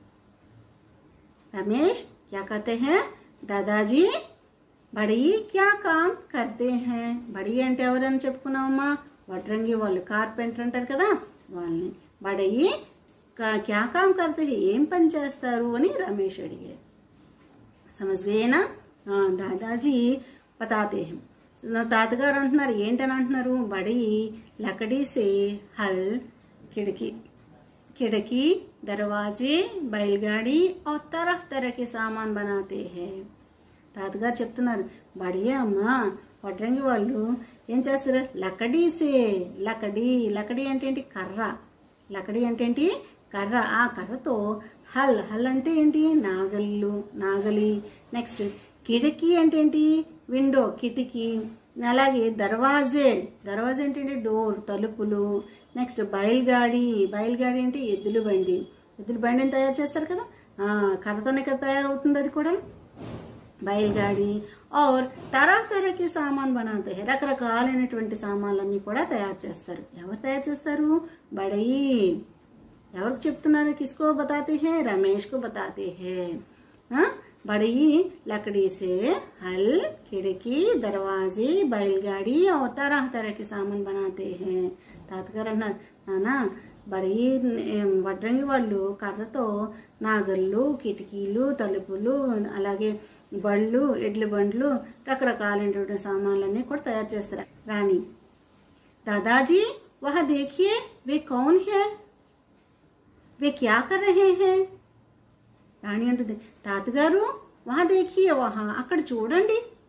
रमेश क्या कहते हैं, दादाजी बड़ी क्या काम करते हैं. బడి అంటే ఎవరని చెప్పుకున్నామమ్మా, వడ్రంగి వాళ్ళు, కార్పెంటర్ అంటారు కదా వాళ్ళని. బడయి క్యా కామ్ కర్తే హై, ఏం పని చేస్తారు అని రమేష్ అడిగారు. సమజ్ గయేనా. దాదాజీ బతాతే హై. తాతగారు అంటున్నారు ఏంటని అంటున్నారు, బడి లకడీ సే హల్ खिड़की खिड़की दरवाजे बैलगाड़ी और तरह तरह के सामान बनाते हैं. తాతగారు చెప్తున్నారు, బడియే అమ్మా వడ్రంగి వాళ్ళు ఏం చేస్తారు, లకడీ సే, లకడీ లకడీ అంటే ఏంటి, కర్ర. లకడీ అంటే ఏంటి, కర్ర. ఆ కర్రతో హల్, హల్ అంటే ఏంటి, నాగళ్ళు, నాగలి. నెక్స్ట్ కిటికీ అంటే ఏంటి, విండో, కిటికీ. అలాగే దర్వాజే, దర్వాజే అంటే ఏంటి, డోర్, తలుపులు. నెక్స్ట్ బయలుగాడి, బయలుగాడి అంటే ఎద్దుల బండి. ఎద్దుల బండిని తయారు చేస్తారు కదా, కర్రతోనే కదా తయారవుతుంది అది కూడా, బయలుగాడి. और तरह तरह के सामान बनाते हैं. రకరకాలైనటువంటి సామాన్లన్నీ కూడా తయారు చేస్తారు. ఎవరు తయారు చేస్తారు, బడయి. ఎవరికి చెప్తున్నారు, కిస్కో బతాతే హై, రమేష్ को बताते हैं. बड़ी लकड़ी से हल, खिड़की, दरवाजे, बैलगाड़ी और तरह तरह के सामान बनाते हैं. తాతగారు అన్నారు, నానా బడి వడ్రంగి వాళ్ళు కర్రతో నాగళ్ళు, కిటికీలు, తలుపులు, అలాగే బళ్ళు, ఎడ్ల బండ్లు, రకరకాలైనటువంటి సామాన్లన్నీ కూడా తయారు చేస్తారు. రాణి, దాదాజీ వహ దేఖియే వే కౌన్ హై, వే క్యా కర్ రహే హై. రాణి అంటుంది, తాతగారు వహ దేఖియే, వహ అక్కడ చూడండి,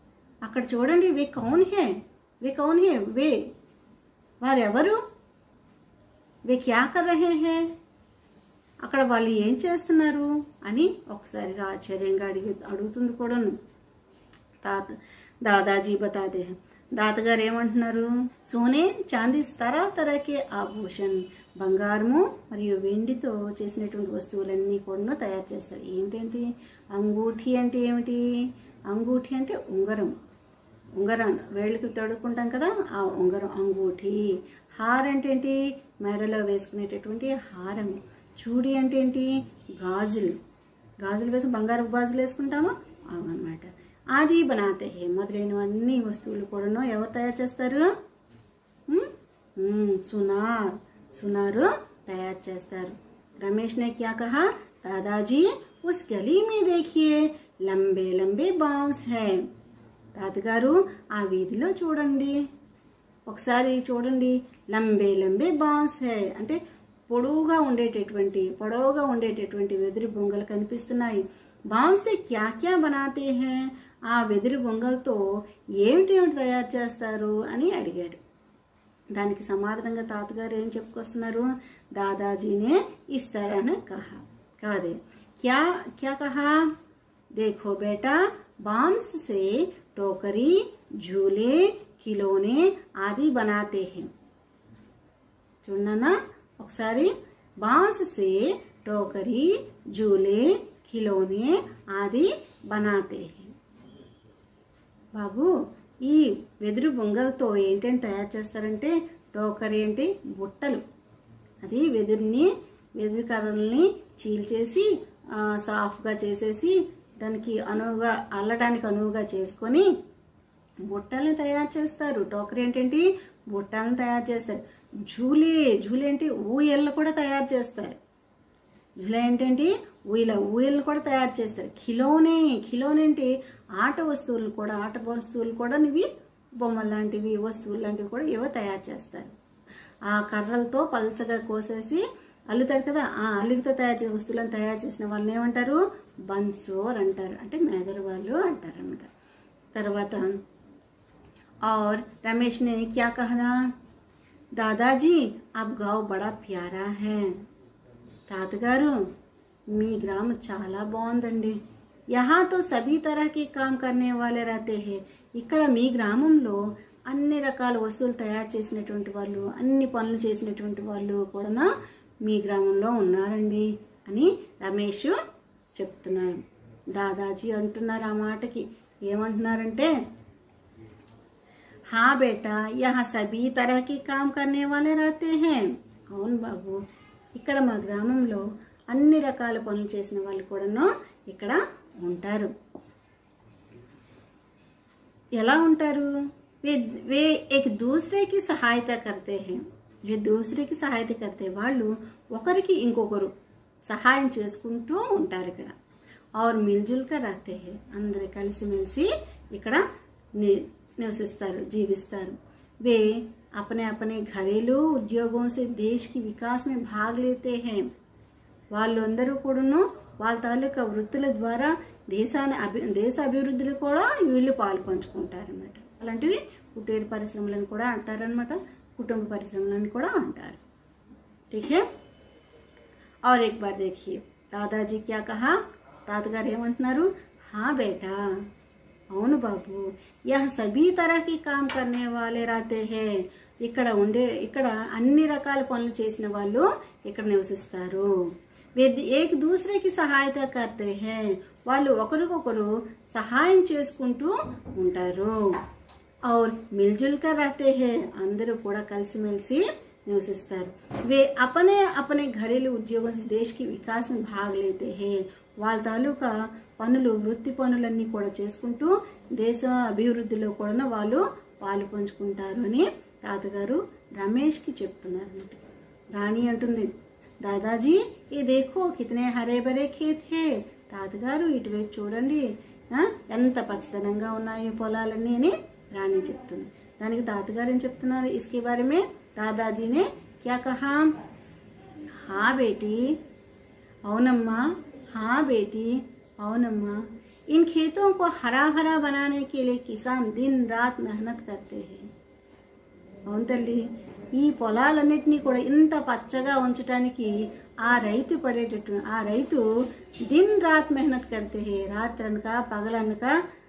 అక్కడ చూడండి వే కౌన్ హే వే కౌన్ హే వే వారెవరు వే క్యా కర్ రహే హే అక్కడ వాళ్ళు ఏం చేస్తున్నారు అని ఒకసారిగా ఆశ్చర్యంగా అడిగి అడుగుతుంది కూడాను. తాత దాదాజీ బతాతే హై తాతగారు ఏమంటున్నారు, సోనే చాందీ తరా తరకే ఆభూషణ్ బంగారము మరియు వెండితో చేసినటువంటి వస్తువులన్నీ కూడా తయారు చేస్తారు. ఏంటంటే అంగూఠి అంటే ఏమిటి, అంగూఠి అంటే ఉంగరం, ఉంగరం వేళ్ళకి తడుకుంటాం కదా ఆ ఉంగరం అంగూఠి. హార్ అంటే ఏంటి, మెడలో వేసుకునేటటువంటి హారం. చూడి అంటే ఏంటి, గాజులు, గాజులు వేసి బంగారు గాజులు వేసుకుంటామా అవన్నమాట. ఆది బనాతే హే మొదలైనవన్నీ వస్తువులు కూడాను ఎవరు తయారు చేస్తారు, సునార్ సునారు తయారు చేస్తారు. రమేష్ నే క్యా కహా, దాదాజీ ఉస్ గలీ మే దేఖియే లంబే లంబే బాంస్ హై. తాతగారు ఆ వీధిలో చూడండి, ఒకసారి చూడండి, లంబే లంబే బాంస్ హై అంటే పొడవుగా ఉండేటటువంటి పొడవుగా ఉండేటటువంటి వెదురు బొంగలు కనిపిస్తున్నాయి. బాంస్ సే క్యా క్యా బనాతే హై ఆ వెదురు బొంగలతో ఏమిటేమిటి తయారు చేస్తారు అని అడిగాడు. దానికి సమాధానంగా తాతగారు ఏం చెప్పుకొస్తున్నారు, దాదాజీనే ఇస్ तरह कहा కాదే क्या क्या कहा, देखो बेटा बांस से टोकरी झूले खिलौने आदि बनाते हैं. చూడన్నా ఒకసారి, बांस से टोकरी झूले खिलौने आदि बनाते हैं. బాబు ఈ వెదురు బొంగలతో ఏంటంటే తయారు చేస్తారంటే, టోకరీ అంటే బుట్టలు, అది వెదురుని వెదురు కర్రల్ని చీల్చేసి సాఫ్ట్గా చేసేసి దానికి అనువుగా అల్లడానికి అనువుగా చేసుకొని బుట్టల్ని తయారు చేస్తారు. టోకరీ ఏంటంటే బుట్టలను తయారు చేస్తారు. జూలే జూలే అంటే ఊయళ్ళు కూడా తయారు చేస్తారు. జూలే ఏంటంటే ఊయల ఊయలు కూడా తయారు చేస్తారు. ఖిలోనే ఖిలోనే అంటే ఆట వస్తువులు కూడా ఆట వస్తువులు కూడా ఇవి బొమ్మలు లాంటివి వస్తువులు లాంటివి కూడా ఏవో తయారు చేస్తారు. ఆ కర్రలతో పల్చగా కోసేసి అల్లుతాడు కదా, ఆ అల్లుతో తయారు చేసే వస్తువులను తయారు చేసిన వాళ్ళని ఏమంటారు, బన్సోర్ అంటారు, అంటే మేదరు వాళ్ళు అంటారు అనమాట. తర్వాత और रमेश ने क्या कहा, दादाजी अब गाँव बड़ा प्यारा है. తాతగారు మీ గ్రామం చాలా బాగుందండి. యహా తో సభీ తరహ కే కామ్ కర్నే వాలే రహతే హై. ఇక్కడ మీ గ్రామంలో అన్ని రకాల వస్తువులు తయారు చేసినటువంటి వాళ్ళు, అన్ని పనులు చేసినటువంటి వాళ్ళు కూడా మీ గ్రామంలో ఉన్నారండి అని రమేష్ చెప్తున్నారు. దాదాజీ అంటున్నారు ఆ మాటకి, ఏమంటున్నారంటే, హా బేటా యహా సభీ తరహ కే కామ్ కర్నే వాలే రహతే హై. అవును బాబు, ఇక్కడ మా గ్రామంలో అన్ని రకాల పనులు చేసిన వాళ్ళు కూడాను ఇక్కడ ఉంటారు. ఎలా ఉంటారు, వే వే ఏక్ దూసరేకి సహాయత కర్తే హై. వే దూసరేకి సహాయత కర్తే, వాళ్ళు ఒకరికి ఇంకొకరు సహాయం చేసుకుంటూ ఉంటారు ఇక్కడ. और मिलजुल कर रहते हैं అందరూ కలిసిమెలిసి ఇక్కడ నివసిస్తారు, జీవిస్తారు. वे अपने अपने घरेलू उद्योगों से देश की विकास में भाग लेते हैं. వాళ్ళందరూ కూడాను వాళ్ళ తాలూకా వృత్తుల ద్వారా దేశాన్ని అభి దేశ అభివృద్ధిలో కూడా వీళ్ళు పాలు పంచుకుంటారు అన్నమాట. అలాంటివి కుటీర పరిశ్రమలను కూడా అంటారనమాట, కుటుంబ పరిశ్రమలను కూడా అంటారు. ठीक है. और एक बार देखिए दादाजी क्या कहा, తాతగారు ఏమంటున్నారు, హా బేటా అవును బాబు, యహ్ సభీ తరహకి కామ్ కర్నే వాలే రాతే హై. ఇక్కడ ఉండే ఇక్కడ అన్ని రకాల పనులు చేసిన వాళ్ళు ఇక్కడ నివసిస్తారు. ఏక్ దూసరేకి సహాయత కర్తే హై, వాళ్ళు ఒకరికొకరు సహాయం చేసుకుంటూ ఉంటారు. और मिलजुल कर रहते हैं అందరూ కూడా కలిసిమెలిసి నివసిస్తారు. वे अपने अपने घरेलू उद्योगों से देश की विकास में भाग लेते हैं. వాళ్ళ తాలూకా పనులు వృత్తి పనులన్నీ కూడా చేసుకుంటూ దేశ అభివృద్ధిలో కూడా వాళ్ళు పాలు పంచుకుంటారు అని తాతగారు రమేష్కి చెప్తున్నారు అన్నమాట. రాణి అంటుంది, దాదాజీ ఈ దేఖో కితనే హరే భరే ఖేత్ హే. తాతగారు ఇటువైపు చూడండి, ఎంత పచ్చదనంగా ఉన్నాయి పొలాలన్నీ అని రాణి చెప్తుంది. దానికి తాతగారు ఏం చెప్తున్నారు, ఇస్కే బారే మే దాదాజీనే క్యా కహా, హా బేటీ అవునమ్మా, హా బేటీ అవునమ్మా, इन खेतों को हरा भरा बनाने के लिए किसान दिन रात मेहनत करते हैं। అవును తల్లి, ఈ పొలాలన్నిటినీ కూడా ఇంత పచ్చగా ఉంచడానికి ఆ రైతు పడేటట్టు ఆ రైతు దిన్ రాత్ మెహనత్ కర్తే హే, రాత్రనక పగలనక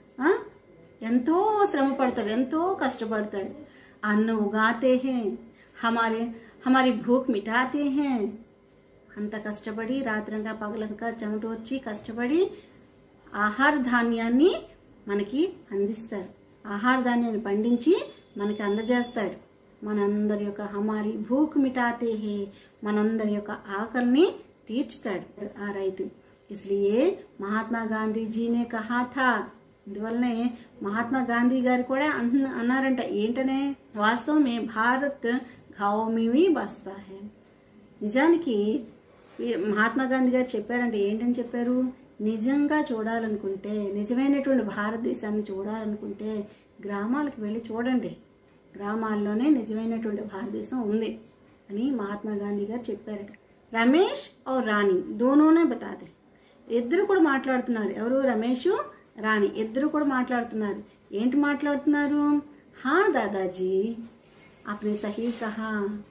ఎంతో శ్రమ పడతాడు, ఎంతో కష్టపడతాడు. అన్న ఉగాతే హే, హమారే హమారి భూక్ మిటాతే హే. అంత కష్టపడి రాత్రనక పగలనక చెమట వచ్చి కష్టపడి ఆహార ధాన్యాన్ని మనకి అందిస్తాడు, ఆహార ధాన్యాన్ని పండించి మనకి అందజేస్తాడు. మనందరి యొక్క హమారి భూక్ మిటాతే హే, మనందరి యొక్క ఆకలిని తీర్చుతాడు ఆ రైతు. ఇస్లియే మహాత్మా గాంధీజీనే కహా థా, అందువల్లనే మహాత్మా గాంధీ గారు కూడా అన్న అన్నారంట ఏంటనే, వాస్తవమే భారత్ గావోమి బస్తా హే. నిజానికి మహాత్మా గాంధీ గారు చెప్పారంటే ఏంటని చెప్పారు, నిజంగా చూడాలనుకుంటే, నిజమైనటువంటి భారతదేశాన్ని చూడాలనుకుంటే గ్రామాలకు వెళ్ళి చూడండి, గ్రామాల్లోనే నిజమైనటువంటి భారతదేశం ఉంది అని మహాత్మా గాంధీ గారు చెప్పారట. రమేష్ ఔర్ రాణి దోనోనే బతాతే, ఇద్దరు కూడా మాట్లాడుతున్నారు. ఎవరు? రమేష్ రాణి ఇద్దరు కూడా మాట్లాడుతున్నారు. ఏంటి మాట్లాడుతున్నారు? హా దాదాజీ आपने सही कहा,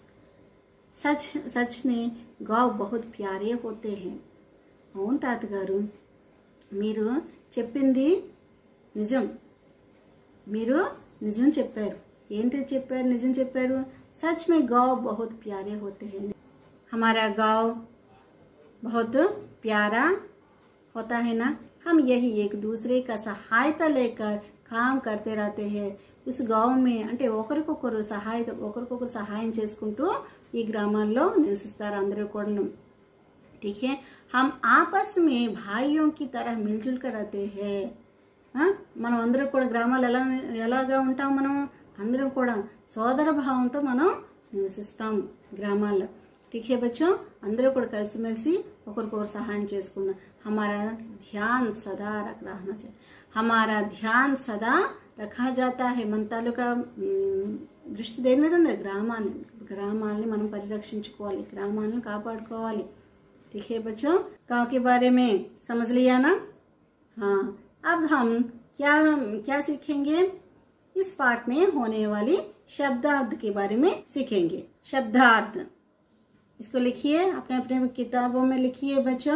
सच सच में गाँव बहुत प्यारे होते हैं. అవును తాతగారు, మీరు చెప్పింది నిజం, మీరు నిజం చెప్పారు. ఏంటి చెప్పారు? నిజం చెప్పారు. सच में गाँव बहुत प्यारे होते हैं, हमारा गाँव बहुत प्यारा होता है ना. हम यही एक दूसरे का सहायता लेकर काम करते रहते हैं. उस गाँव में అంటే ఒకరికొకరు సహాయత ఒకరికొకరు సహాయం చేసుకుంటూ ఈ గ్రామాల్లో నివసిస్తారు అందరూ కూడా. ठीक है, हम आपस में भाइयों की तरह मिलजुल कर रहते हैं. మనం అందరం కూడా గ్రామాలు ఎలా ఎలాగా ఉంటాం, మనం అందరం కూడా సోదర భావంతో మనం నివసిస్తాం గ్రామాల్లో. ठीक है बच्चों, అందరూ కూడా కలిసిమెలిసి ఒకరికొకరు సహాయం చేసుకున్నాం. हमारा ध्यान सदा रखना चाहिए, हमारा ध्यान सदा रखा जाता है. మన తాలూకా దృష్టి దేని మీద ఉంది? గ్రామాన్ని గ్రామాలని మనం పరిరక్షించుకోవాలి, గ్రామాలను కాపాడుకోవాలి. ठीक है बच्चों, गाँव के बारे में समझ लिया ना. हाँ, अब हम क्या क्या सीखेंगे? इस पाठ में होने वाली शब्दार्थ के बारे में सीखेंगे. शब्दार्थ, इसको लिखिए, अपने अपने किताबों में लिखिए बच्चों.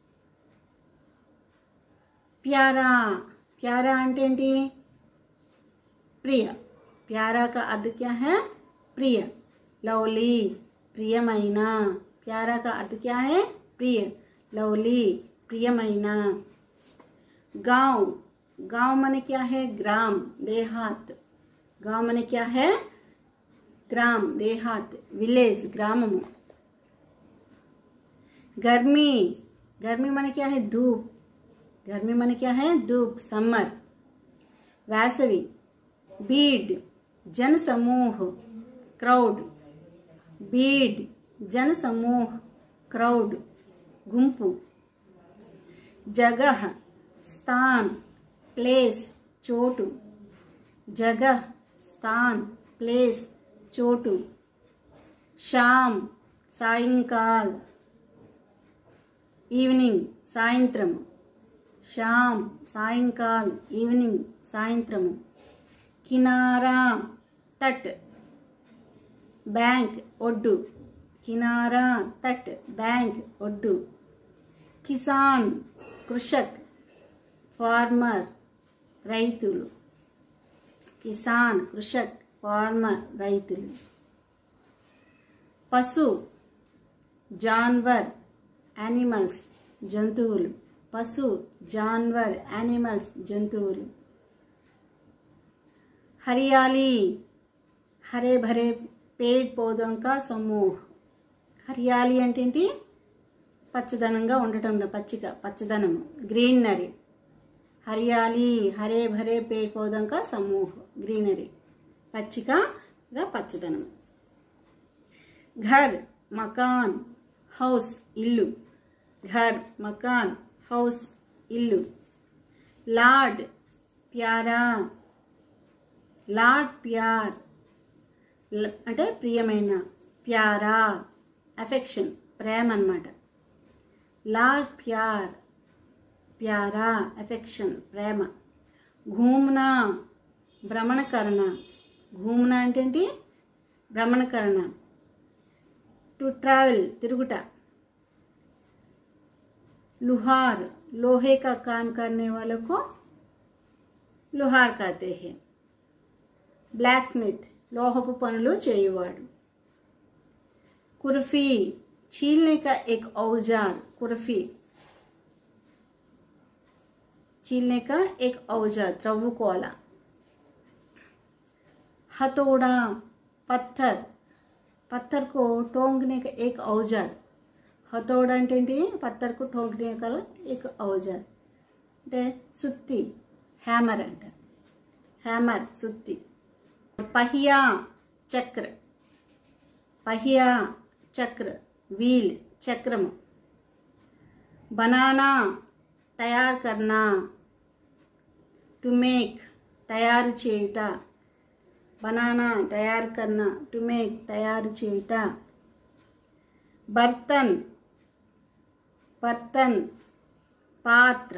प्यारा, प्यारा అంటే ఏంటి? प्रिय. प्यारा का अर्थ क्या है? प्रिय. लवली, प्रियమైన. प्यारा का अर्थ क्या है? प्रिय. लवली, प्रियమైన. गांव, गांव माने क्या है? ग्राम, देहात. गांव माने क्या है? ग्राम, देहात, विलेज, ग्रामము. गर्मी, गर्मी माने क्या है? धूप. गर्मी माने क्या है? धूप, समर. वेसवी, भीड़, जन समूह, क्राउड. भीड़, जन समूह, क्राउड, गुंपु. जगह, स्थान, प्लेस, चोटु. जगह, स्थान, प्लेस, चोटु. शाम, सायंकाल, ఈవినింగ్, సాయంత్రము. శామ్, సాయంకాల్, ఈవినింగ్, సాయంత్రము. కినారా, తట్, బ్యాంక్, ఒడ్డు. కినారా, తట్, బ్యాంక్, ఒడ్డు. కిసాన్, కృషక్, ఫార్మర్, రైతులు. కిసాన్, కృషక్, ఫార్మర్, రైతులు. పశు, జాన్వర్, యానిమల్స్, జంతువులు. పశు, జాన్వర్, యానిమల్స్, జంతువులు. हरियाली, हरे भरे पेड़ पौधों का समूह. हरियाली అంటే ఏంటి? పచ్చదనంగా ఉండటం, పచ్చిక పచ్చదనం, గ్రీనరీ. हरियाली, हरे भरे पेड़ पौधों का समूह, ग्रीनरी, పచ్చికగా పచ్చదనం. घर, मकान, हाउस, ఇల్లు. घर, मकान, हाउस, ఇల్లు. लाड, प्यारा. లాడ్, ప్యార్ అంటే ప్రియమైన. ప్యారా, అఫెక్షన్, ప్రేమ అన్నమాట. లాడ్, ప్యార్, प्यारा अफेक्शन प्रेम. घूमना भ्रमण करना. घूमना అంటే ఏంటి भ्रमण करना. To travel తిరుగుట. लुहार लोहे का काम करने वालों को लुहार कहते हैं. ब्लैक स्मिथ లోహపు పనులు చేయువాడు. कुर्फी छीलने का एक औजार. कुर्फी छीलने का एक औजार त्रव्वुकोला. हथौड़ा पत्थर पत्थर को ठोंकने का एक औजार. हथौड़ा అంటే ఏంటి పత్తర్ కు ठोंकने का एक औजार అంటే సుత్తి హ్యామర్ అంట. హ్యామర్ సుత్తి. पहिया चक्र. पहिया चक्र व्हील चक्रम. बनाना तैयार करना. टू मेक तैयार చేయుట. बनाना तैयार करना. टू मेक तैयार చేయుట. बर्तन बर्तन पात्र.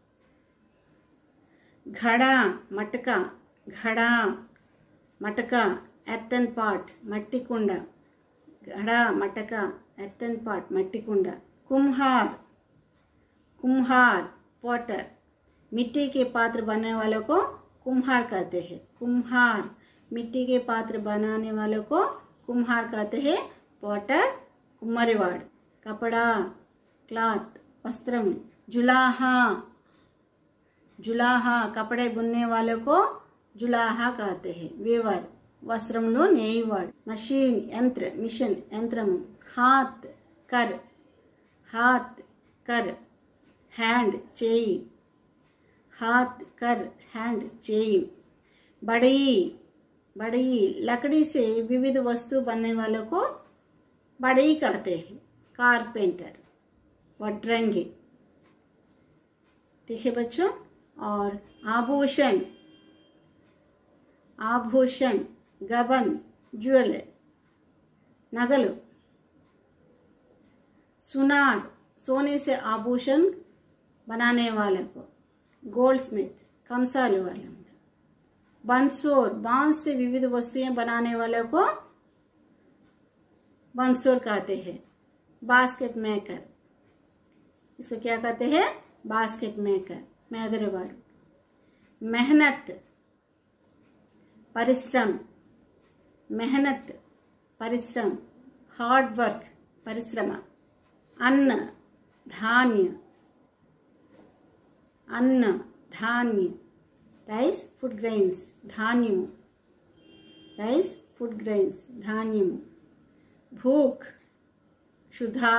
घड़ा मटका. घड़ा मटका एर्थन पॉट मट्टी कुंड. घड़ा मटका एर्थन पॉट मट्टी कुंड. कुम्हार कुम्हार पॉटर. मिट्टी के पात्र बनाने वालों को कुम्हार कहते हैं. कुम्हार मिट्टी के पात्र बनाने वालों को कुम्हार कहते हैं. पॉटर कुम्हारीवाड़. कपड़ा क्लॉथ वस्त्रम. जुलाहा जुलाहा कपड़े बुनने वालों को जुलाहा कहते हैं. वेवर वस्त्रములు నేయవాడు. मशीन यंत्र मिशन यंत्रము. हाथ कर हाथ कर हैंड చేయి. हाथ कर हैंड చేయి. बड़ी बड़ी लकड़ी से विविध वस्तु बनने वालों को बड़ी कहते हैं. कारपेंटर वड्रंगी. ठीक है बच्चों. और आभूषण आभूषण गबन ज्वेल नगलु. सुनार सोने से आभूषण बनाने वाले को गोल्ड स्मिथ कंसाल वाले. बंसोर बांस से विविध वस्तुएं बनाने वाले को बंसोर कहते हैं. बास्केट मेकर इसको क्या कहते हैं. बास्केट मेकर मेदरेवाड़. मेहनत परिश्रम. मेहनत परिश्रम. हार्ड वर्क परिश्रम. अन्न धान्य अन्न धान्य. राइस फूड ग्रेन्स धान्यము. राइस फूड ग्रेन्स धान्यము. भूख क्षुधा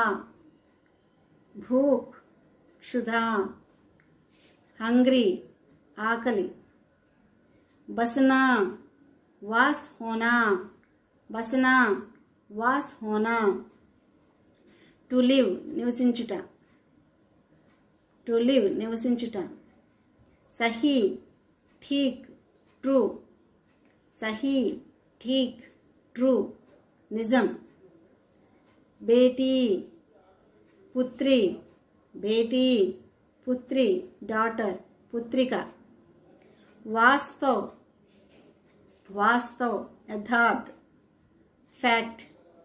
भूख क्षुधा. हंग्री आकली. बसना वास होना. बसना वास होना. टू लिव निवसिंచుట. टू लिव निवसिंచుట. सही ठीक ट्रू. सही ठीक ट्रू निजम. बेटी पुत्री. बेटी पुत्री डॉटर पुत्रिका. वास्तव वास्तव यथार्थ फैक्ट.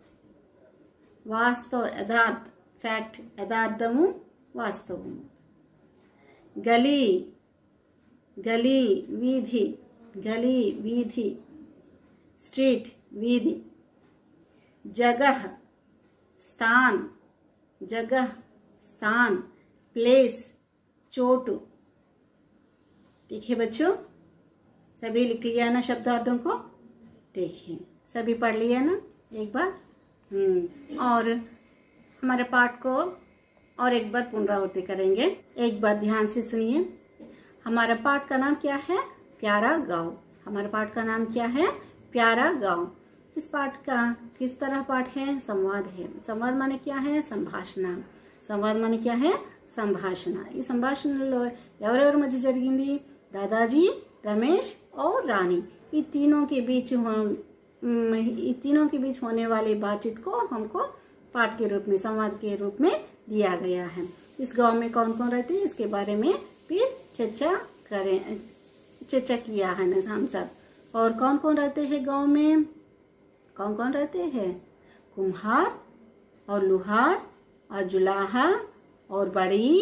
वास्तव यथार्थ फैक्ट यथार्थము వాస్తవము. गली गली वीधि. गली वीधि. स्ट्रीट वीधि. जगह स्थान. जगह स्थान. प्लेस चोटू. ठीक है बच्चों. सभी लिख लिया ना शब्दार्थों को. ठीक है सभी पढ़ लिया ना एक बार. हम्म और हमारे पाठ को और एक बार पुनरावृत्ति करेंगे. एक बार ध्यान से सुनिए. हमारा पाठ का नाम क्या है. प्यारा गाँव. हमारे पाठ का नाम क्या है. प्यारा गाँव. इस पाठ का किस तरह पाठ है. संवाद है. संवाद माने क्या है. संभाषण. संवाद माने क्या है. సంభాషణ. ఈ సంభాషణలో ఎవరెవరి మధ్య జరిగింది. दादाजी रमेश और रानी. ये तीनों के बीच ये तीनों के बीच होने वाली बातचीत को हमको पाठ के रूप में संवाद के रूप में दिया गया है. इस गांव में कौन कौन रहते हैं इसके बारे में फिर चर्चा करें, चर्चा किया है ना हम सब। और कौन कौन रहते हैं गांव में, कौन कौन रहते हैं, कुम्हार और लोहार और जुलाहा और बड़ी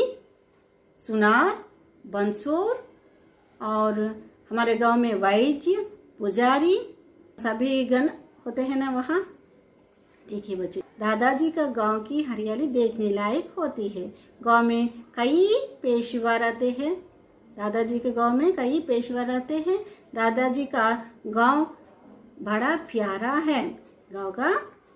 सुनार बंसोर, और हमारे गांव में वैद्य पुजारी सभी गण होते हैं ना वहाँ। ठीक है बच्चे, दादाजी का गांव की हरियाली देखने लायक होती है। गांव में कई पेशवा रहते हैं, दादाजी के गांव में कई पेशवा रहते हैं। दादाजी का गांव बड़ा प्यारा है, गांव का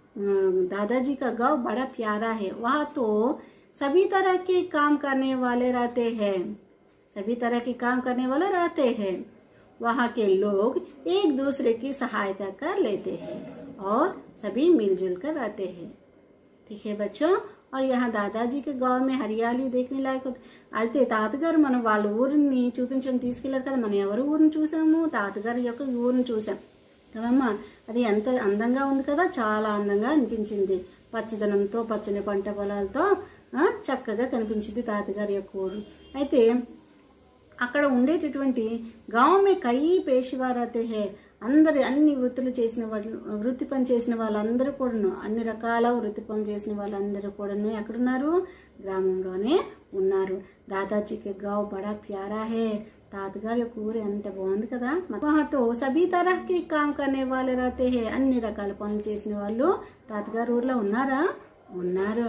दादाजी का गांव बड़ा प्यारा है। वहाँ तो सभी तरह के काम करने वाले रहते हैं, सभी तरह के काम करने वाले रहते हैं। वहाँ के लोग एक दूसरे की सहायता कर लेते हैं और सभी मिलजुल कर रहते हैं। ठीक है बच्चों, और यहाँ दादाजी के गांव में హరియాలి देखने लायक అయితే తాతగారు మన వాళ్ళ ఊరిని చూపించడం తీసుకెళ్లారు కదా, మనం ఎవరి ఊరిని చూసాము, తాతగారి యొక్క ఊరిని చూసాం కదమ్మా। అది ఎంత అందంగా ఉంది కదా, చాలా అందంగా అనిపించింది, పచ్చదనంతో పచ్చని పంట పొలాలతో చక్కగా కనిపించింది తాతగారి యొక్క ఊరు। అయితే అక్కడ ఉండేటటువంటి गांव में कई पेशवा रहते हैं, అందరు అన్ని వృత్తులు చేసిన వాళ్ళు, వృత్తి పని చేసిన వాళ్ళందరూ కూడాను, అన్ని రకాల వృత్తి పని చేసిన వాళ్ళందరూ కూడాను ఎక్కడున్నారు, గ్రామంలోనే ఉన్నారు। దాదాజీకి गांव बड़ा प्यारा है, తాతగారి యొక్క ఊరు ఎంత బాగుంది కదా। वहाँ तो सभी तरह के काम करने वाले रहते हैं, అన్ని రకాల పనులు చేసిన వాళ్ళు తాతగారి ఊర్లో ఉన్నారా, ఉన్నారు।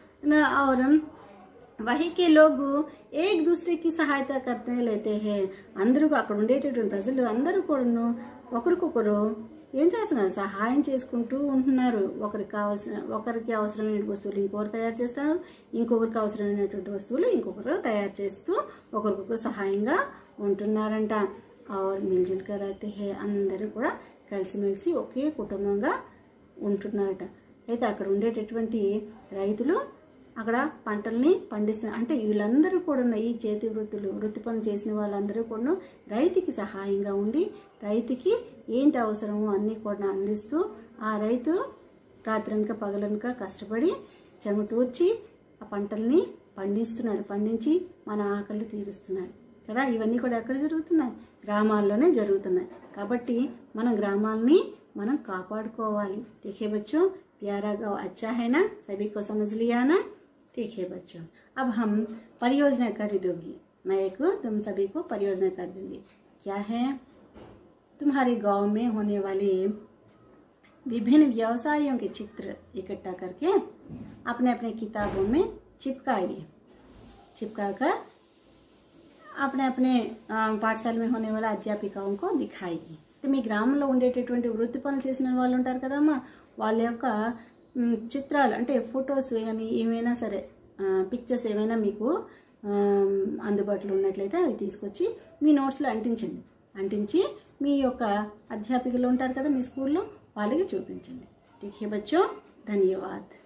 और वही के लोग एक दूसरे की सहायता करते लेते हैं। అందరూ అక్కడ ఉండేటటువంటి ప్రజలు అందరూ కూడాను ఒకరికొకరు ఏం చేస్తున్నారు, సహాయం చేసుకుంటూ ఉంటున్నారు। ఒకరికి కావాల్సిన ఒకరికి అవసరమైన వస్తువులు ఇంకొకరు తయారు చేస్తారు, ఇంకొకరికి అవసరమైనటువంటి వస్తువులు ఇంకొకరు తయారు చేస్తూ ఒకరికొకరు సహాయంగా ఉంటున్నారంట। और मिलजुल कर रहते हैं, అందరూ కూడా కలిసిమెలిసి ఒకే కుటుంబంగా ఉంటున్నారట। అయితే అక్కడ ఉండేటటువంటి రైతులు అక్కడ పంటల్ని పండిస్తున్నారు, అంటే వీళ్ళందరూ కూడా ఈ చేతి వృత్తులు వృత్తి పనులు చేసిన వాళ్ళందరూ కూడా రైతుకి సహాయంగా ఉండి రైతుకి ఏంటి అవసరమో అన్నీ కూడా అందిస్తూ ఆ రైతు రాత్రనక పగలనక కష్టపడి చెమటూర్చి ఆ పంటల్ని పండిస్తున్నాడు, పండించి మన ఆకలి తీరుస్తున్నాడు కదా। ఇవన్నీ కూడా ఎక్కడ జరుగుతున్నాయి, గ్రామాల్లోనే జరుగుతున్నాయి। కాబట్టి మన గ్రామాలని మనం కాపాడుకోవాలి। ठीक है बच्चों, प्यारा गाँव अच्छा है ना, सभी को समझ लिया ना। ठीक है बच्चों, अब हम परियोजना कर दूंगी, मैं एक तुम सभी को परियोजना कर दूंगी। क्या है, तुम्हारे गांव में होने वाले विभिन्न व्यवसायों के चित्र इकट्ठा करके अपने अपने किताबों में चिपकाइए, चिपका कर अपने अपने पाठशाला में होने वाला अध्यापिकाओं को दिखाइए। మీ గ్రామంలో ఉండేటటువంటి వృత్తి పనులు చేసిన వాళ్ళు ఉంటారు కదమ్మా, వాళ్ళ యొక్క చిత్రాలు అంటే ఫొటోస్ కానీ ఏమైనా సరే పిక్చర్స్ ఏమైనా మీకు అందుబాటులో ఉన్నట్లయితే అవి తీసుకొచ్చి మీ నోట్స్లో అంటించండి, అంటించి మీ యొక్క అధ్యాపికలు ఉంటారు కదా మీ స్కూల్లో వాళ్ళకి చూపించండి। ठीक है बच्चों, धन्यवाद।